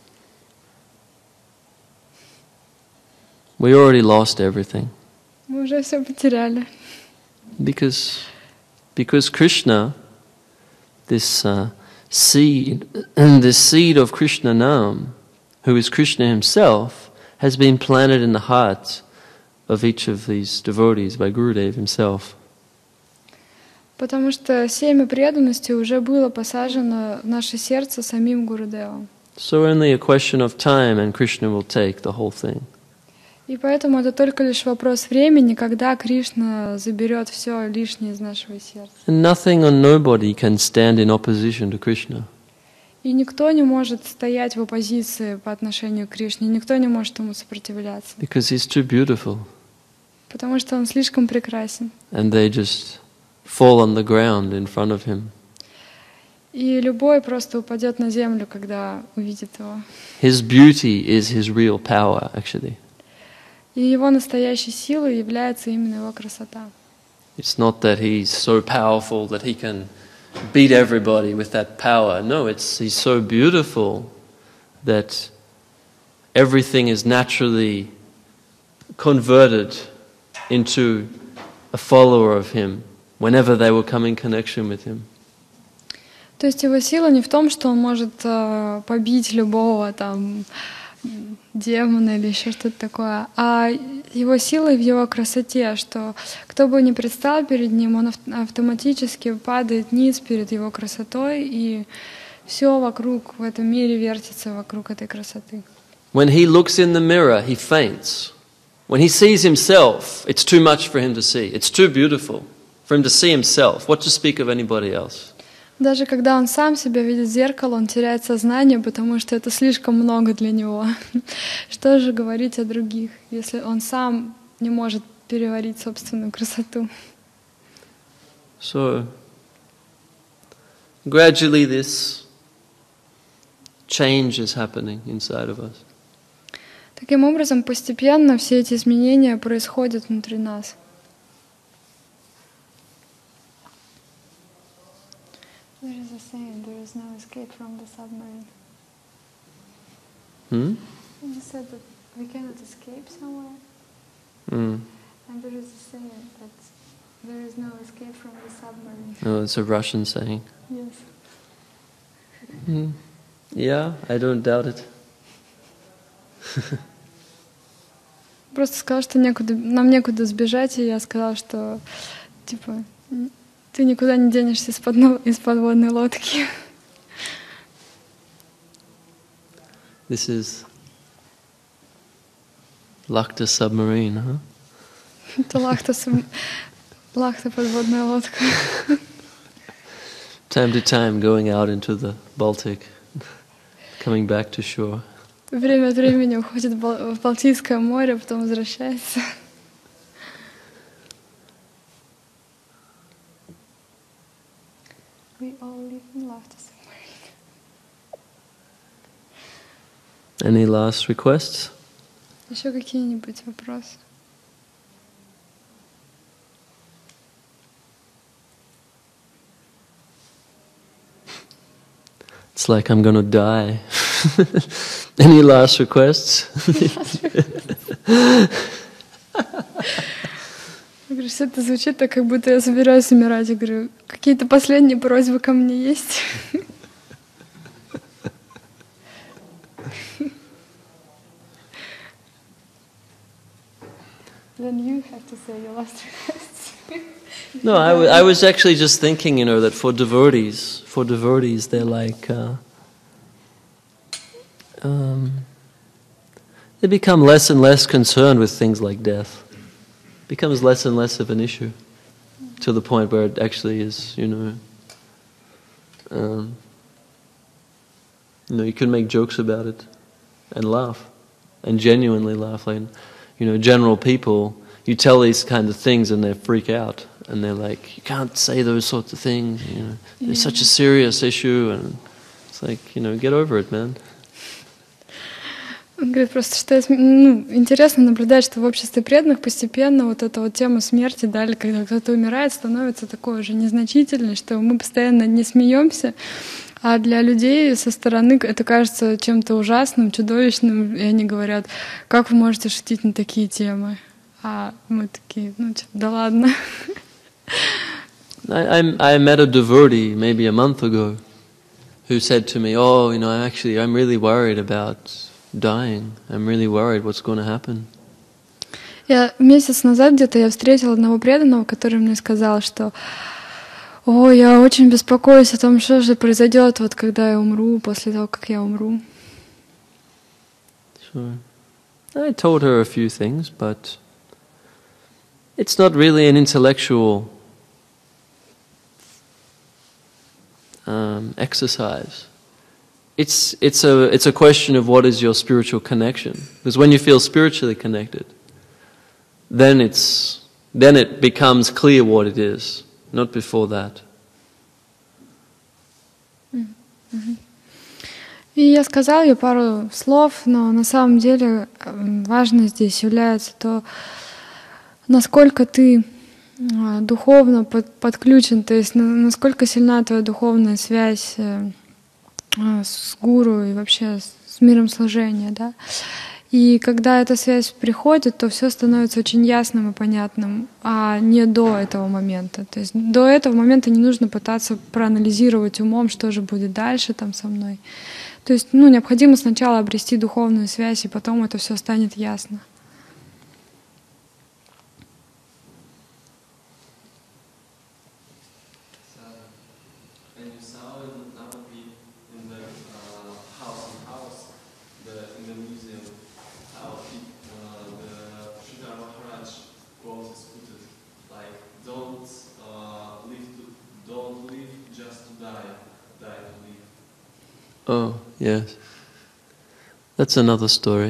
We already lost everything. Мы уже все потеряли. Because, because Krishna, this uh, seed, this seed of Krishna Nam, who is Krishna himself, has been planted in the hearts of each of these devotees by Gurudev himself. Потому что семя преданности уже было посажено в наше сердце самим Гурудевом. So only a question of time and Krishna will take the whole thing. И поэтому это только лишь вопрос времени, когда Кришна заберет все лишнее из нашего сердца. And nothing or nobody can stand in opposition to Krishna. И никто не может стоять в оппозиции по отношению к Кришне, никто не может ему сопротивляться. Because he's too beautiful. Потому что он слишком прекрасен. And they just fall on the ground in front of him. И любой просто упадет на землю, когда увидит его. His beauty is his real power, actually. И его настоящей силой является именно его красота. It's not that he's so powerful that he can beat everybody with that power. No, it's he's so beautiful that everything is naturally converted into a follower of him whenever they will come in connection with him. То есть его сила не в том, что он может uh, побить любого там демона или еще что-то такое, а его сила в его красоте, что кто бы ни предстал перед ним, он автоматически падает ниц перед его красотой и все вокруг в этом мире вертится вокруг этой красоты. When he looks in the mirror, he faints. When he sees himself, it's too much for him to see. It's too beautiful for him to see himself. What to speak of anybody else? Даже когда он сам себя видит в зеркало, он теряет сознание, потому что это слишком много для него. Что же говорить о других, если он сам не может переварить собственную красоту? So, gradually this change is happening inside of us. Таким образом, постепенно все эти изменения происходят внутри нас. There is a saying, there is no escape from the submarine. Hmm? You said that we cannot escape somewhere, Mm. and there is a saying that there is no escape from the submarine. Oh, it's a Russian saying. Yes. Mm. Yeah, I don't doubt it. Просто сказал, что некуда, нам некуда сбежать, и я сказала, что типа ты никуда не денешься из, подно, из подводной лодки. This is Lakta submarine, huh? Это лахта, лахта подводная лодка. Time to time going out into the Baltic, coming back to shore. Время от времени уходит в Балтийское море, потом возвращается. We all live in laughter submarine. Any last requests? Еще какие-нибудь вопросы? It's like I'm gonna die. Any last requests? Я говорю, все это звучит так, как будто я собираюсь умирать. Я говорю, какие-то последние просьбы ко мне есть? Then you have to say your last requests. No, I, w- I was actually just thinking, you know, that for devotees, for devotees, they're like, uh, um, they become less and less concerned with things like death. It becomes less and less of an issue, to the point where it actually is, you know, um, you know, you can make jokes about it and laugh, and genuinely laugh. Like, you know, general people, you tell these kind of things and they freak out. And they're like, you can't say those sorts of things, you know. Yeah. It's such a serious issue, and it's like, you know, get over it, man. Он говорит просто, что ну, интересно наблюдать, что в обществе преданных постепенно вот эта вот тема смерти, да, или когда кто-то умирает, становится такой уже незначительной, что мы постоянно не смеемся, а для людей со стороны это кажется чем-то ужасным, чудовищным, и они говорят, как вы можете шутить на такие темы? А мы такие, ну, типа, да ладно. I, I, I met a devotee maybe a month ago who said to me, oh, you know, I'm actually, I'm really worried about dying. I'm really worried what's going to happen. Я месяц назад где-то я встретила одного преданного, который мне сказал, что о, я очень беспокоюсь о том, что же произойдет, вот когда я умру, после того, как я умру. So I told her a few things, but it's not really an intellectual um, exercise. It's it's a it's a question of what is your spiritual connection. Because when you feel spiritually connected, then it's then it becomes clear what it is. Not before that. И я сказала ей пару слов, но на самом деле важно здесь является то, насколько ты духовно под, подключен, то есть насколько сильна твоя духовная связь с гуру и вообще с миром служения, да. И когда эта связь приходит, то все становится очень ясным и понятным, а не до этого момента. То есть до этого момента не нужно пытаться проанализировать умом, что же будет дальше там со мной. То есть, ну, необходимо сначала обрести духовную связь, и потом это все станет ясно. And you saw in Navadvip, in Oh, yes. That's another story.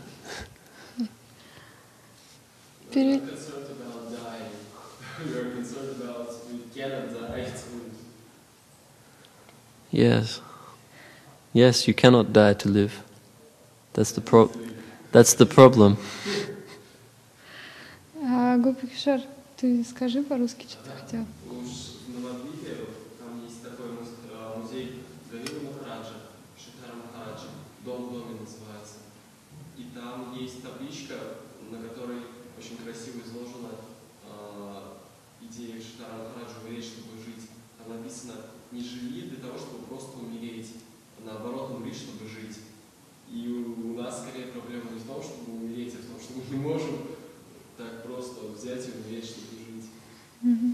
Пере- concerned about dying. We are concerned about we cannot die. Yes. Yes, you cannot die to live. That's the pro that's the problem. А, Гопи Кишор, ты скажи по-русски, что ты хотел. В Навадвипе там есть такой музей Ганива Махараджа, Шридхара Махараджа, Дом в доме называется. И там есть табличка, на которой очень красиво изложена идея Шридхара Махараджа умереть, чтобы жить. Там написано: не живи для того, чтобы просто умереть, а наоборот умри, чтобы жить. И у нас скорее проблема не в том, чтобы умереть, а в том, что мы не можем так просто взять и умереть, чтобы жить. Mm-hmm.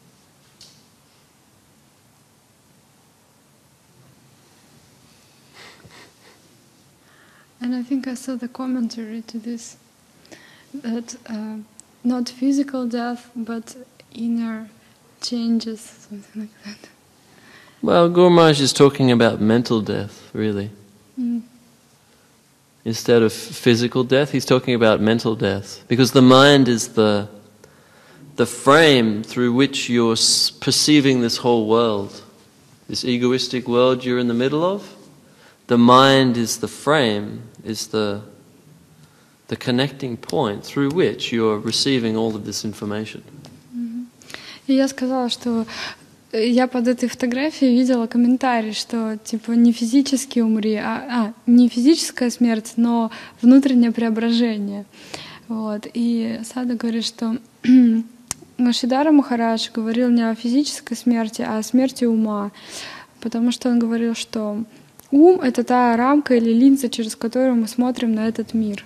And I think I saw the commentary to this, that uh, not physical death, but inner changes, something like that. Well, Guru Maharaj is talking about mental death, really. Mm. Instead of physical death, he's talking about mental death. Because the mind is the, the frame through which you're perceiving this whole world. This egoistic world you're in the middle of. The mind is the frame, is the, the connecting point through which you're receiving all of this information. Mm-hmm. И я сказала, что я под этой фотографией видела комментарий, что типа не физически умри, а, а не физическая смерть, но внутреннее преображение. Вот. И Сада говорит, что Шридхара Махарадж говорил не о физической смерти, а о смерти ума, потому что он говорил, что ум — это та рамка или линза, через которую мы смотрим на этот мир.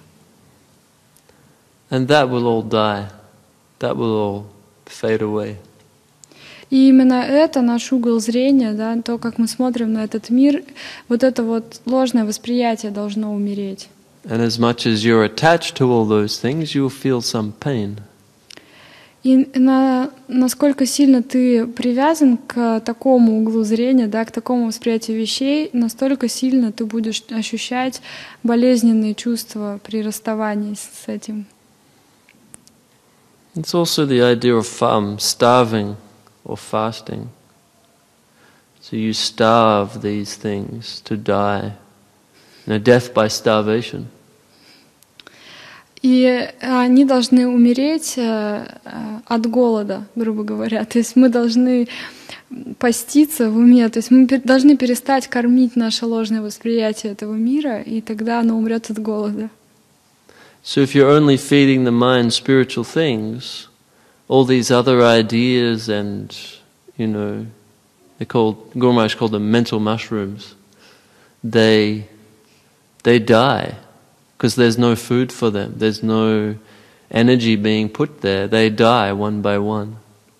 And that will all die. That will all fade away. И именно это наш угол зрения, да, то, как мы смотрим на этот мир, вот это вот ложное восприятие должно умереть. And as much as you're attached to all those things, you'll feel some pain. И на, насколько сильно ты привязан к такому углу зрения, да, к такому восприятию вещей, настолько сильно ты будешь ощущать болезненные чувства при расставании с этим. It's also the idea of um, starving or fasting. So you starve these things to die. You know, death by starvation. И они должны умереть от голода, грубо говоря. То есть мы должны поститься в уме, то есть мы должны перестать кормить наше ложное восприятие этого мира, и тогда оно умрет от голода. So if you're only feeding the mind spiritual things, all these other ideas and, you know, they're called, Guru Maharaj called them mental mushrooms, they, they die. Because there's no food for them, there's no energy being put there, they die one by one.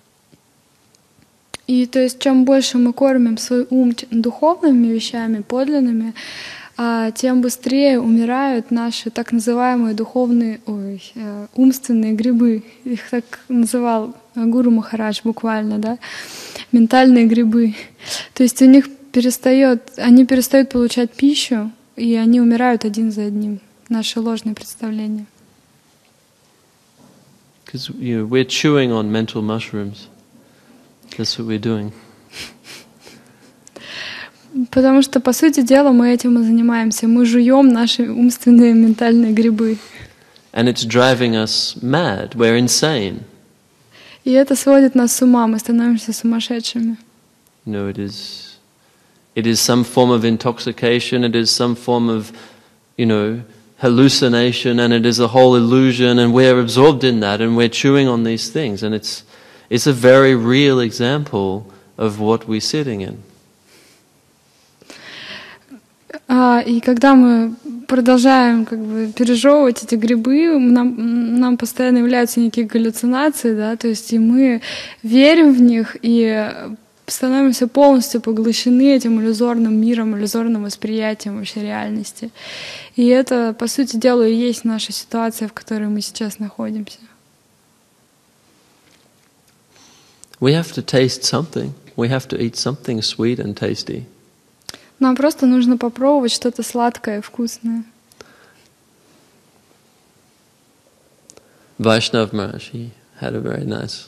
И то есть чем больше мы кормим свой ум духовными вещами, подлинными, тем быстрее умирают наши так называемые духовные, ой, умственные грибы. Их так называл Гуру Махарадж буквально, да, ментальные грибы. То есть у них перестает, они перестают получать пищу, и они умирают один за одним. Наши ложные представления. Because you know, we're chewing on mental mushrooms. That's what we're doing. Потому что, по сути дела, мы этим и занимаемся. Мы жуем наши умственные ментальные грибы. And it's driving us mad. We're insane. И это сводит нас с ума. Мы становимся сумасшедшими. You know, it is, it is some form of intoxication. It is some form of, you know, hallucination, and it is a whole illusion, and we're absorbed in that, and we're chewing on these things, and it's it's a very real example of what we're sitting in. А, и когда мы продолжаем как бы пережевывать эти грибы, нам, нам постоянно являются некие галлюцинации, да, то есть и мы верим в них и становимся полностью поглощены этим иллюзорным миром, иллюзорным восприятием вообще реальности. И это, по сути дела, и есть наша ситуация, в которой мы сейчас находимся. We have to taste something. We have to eat something sweet and tasty. Нам просто нужно попробовать что-то сладкое, вкусное. Vaishnav Maharaj, he had a very nice,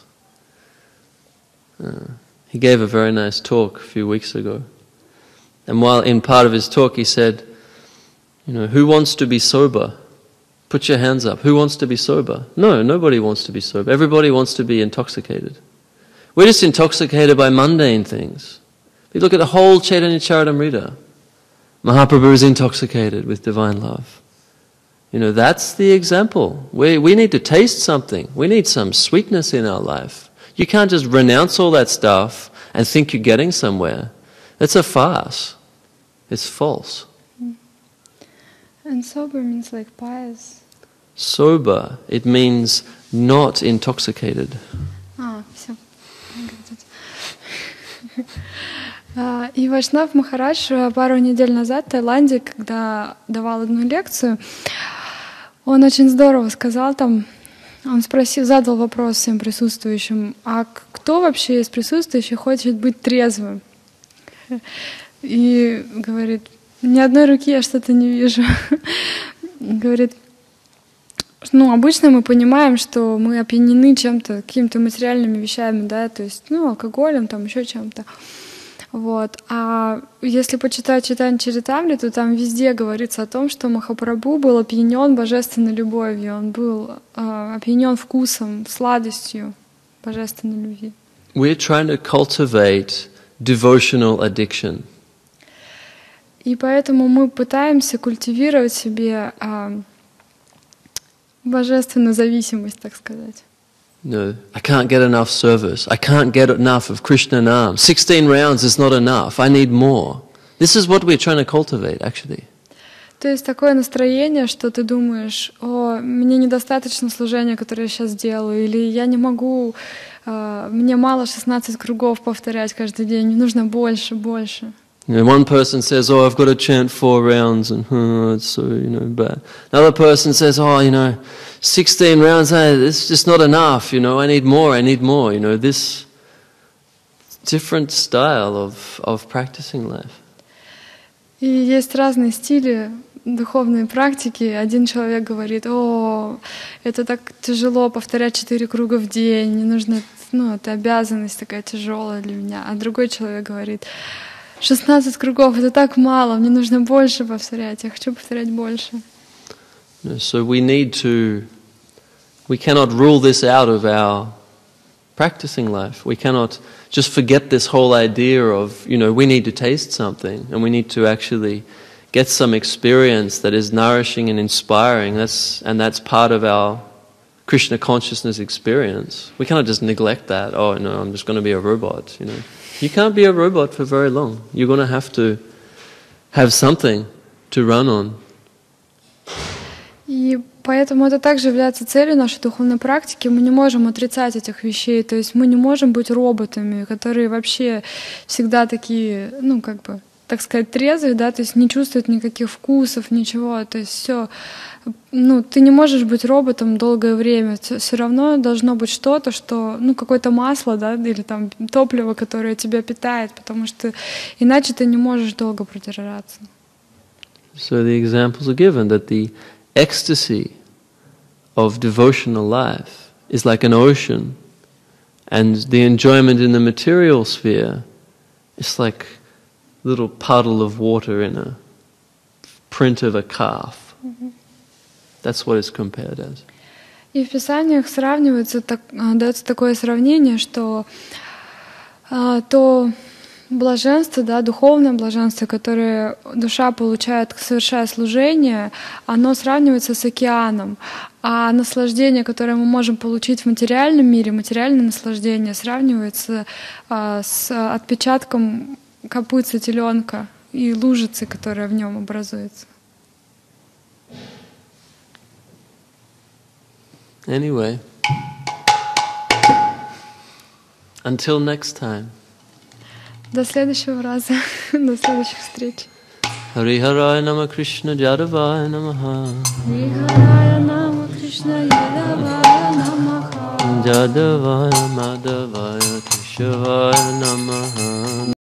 uh, he gave a very nice talk a few weeks ago. And while in part of his talk he said, you know, who wants to be sober? Put your hands up. Who wants to be sober? No, nobody wants to be sober. Everybody wants to be intoxicated. We're just intoxicated by mundane things. If you look at the whole Chaitanya Charitamrita, Mahaprabhu is intoxicated with divine love. You know, that's the example. We, we need to taste something. We need some sweetness in our life. You can't just renounce all that stuff and think you're getting somewhere. It's a farce. It's false. And sober means like pious. Sober, it means not intoxicated. А, все. И Вайшнав Махарадж пару недель назад в Таиланде, когда давал одну лекцию, он очень здорово сказал там, он спросил, задал вопрос всем присутствующим, а кто вообще из присутствующих хочет быть трезвым? И говорит, ни одной руки я что-то не вижу. Говорит, ну, обычно мы понимаем, что мы опьянены чем-то, какими-то материальными вещами, да, то есть, ну, алкоголем, там, еще чем-то. Вот. А если почитать Чайтанья Чаритамриту, то там везде говорится о том, что Махапрабху был опьянен божественной любовью, он был э, опьянен вкусом, сладостью божественной любви. We're trying to cultivate devotional addiction. И поэтому мы пытаемся культивировать в себе э, божественную зависимость, так сказать. No, I can't get enough service. I can't get enough of Krishna Nam. Sixteen rounds is not enough. I need more. This is what we're trying to cultivate, actually. То есть такое настроение, что ты думаешь, о, мне недостаточно служения, которое я сейчас делаю, или я не могу, э, мне мало шестнадцать кругов повторять каждый день, мне нужно больше, больше. You know, one person says, "Oh, I've got to chant four rounds," and oh, it's so you know bad. Another person says, "Oh, you know, sixteen rounds, hey, it's just not enough. You know, I need more. I need more." You know, this different style of of practicing life. И есть разные стили духовной практики. Один человек говорит, о, это так тяжело повторять четыре круга в день, мне нужно, ну, это обязанность такая тяжелая для меня. А другой человек говорит, шестнадцать кругов, это так мало, мне нужно больше повторять, я хочу повторять больше. So we need to, we cannot rule this out of our practicing life. We cannot just forget this whole idea of, you know, we need to taste something and we need to actually get some experience that is nourishing and inspiring. That's, and that's part of our Krishna consciousness experience. We cannot just neglect that. Oh, no, I'm just going to be a robot, you know. You can't be a robot for very long. You're going to have to have something to run on. И поэтому это также является целью нашей духовной практики. Мы не можем отрицать этих вещей. То есть мы не можем быть роботами, которые вообще всегда такие, ну, как бы, так сказать, трезвые, да, то есть не чувствуют никаких вкусов, ничего. То есть все, ну, ты не можешь быть роботом долгое время. Все равно должно быть что-то, что, ну, какое-то масло, да, или там топливо, которое тебя питает, потому что иначе ты не можешь долго продержаться. So the examples are given that the ecstasy of devotional life is like an ocean, and the enjoyment in the material sphere is like a little puddle of water in a print of a calf. Mm-hmm. That's what it's compared as. И в Писаниях сравнивается, так, дается такое сравнение, что а, то блаженство, да, духовное блаженство, которое душа получает, совершая служение, оно сравнивается с океаном. А наслаждение, которое мы можем получить в материальном мире, материальное наслаждение, сравнивается а, с отпечатком копытца теленка и лужицы, которая в нем образуется. Anyway, until next time. До следующего раза, до следующих встреч. Hariharaya Nama Krishna Jadavaya Namaha. Hariharaya Nama Krishna Jadavaya Namaha. Jadavaya Madhavaya Keshavaya Namaha.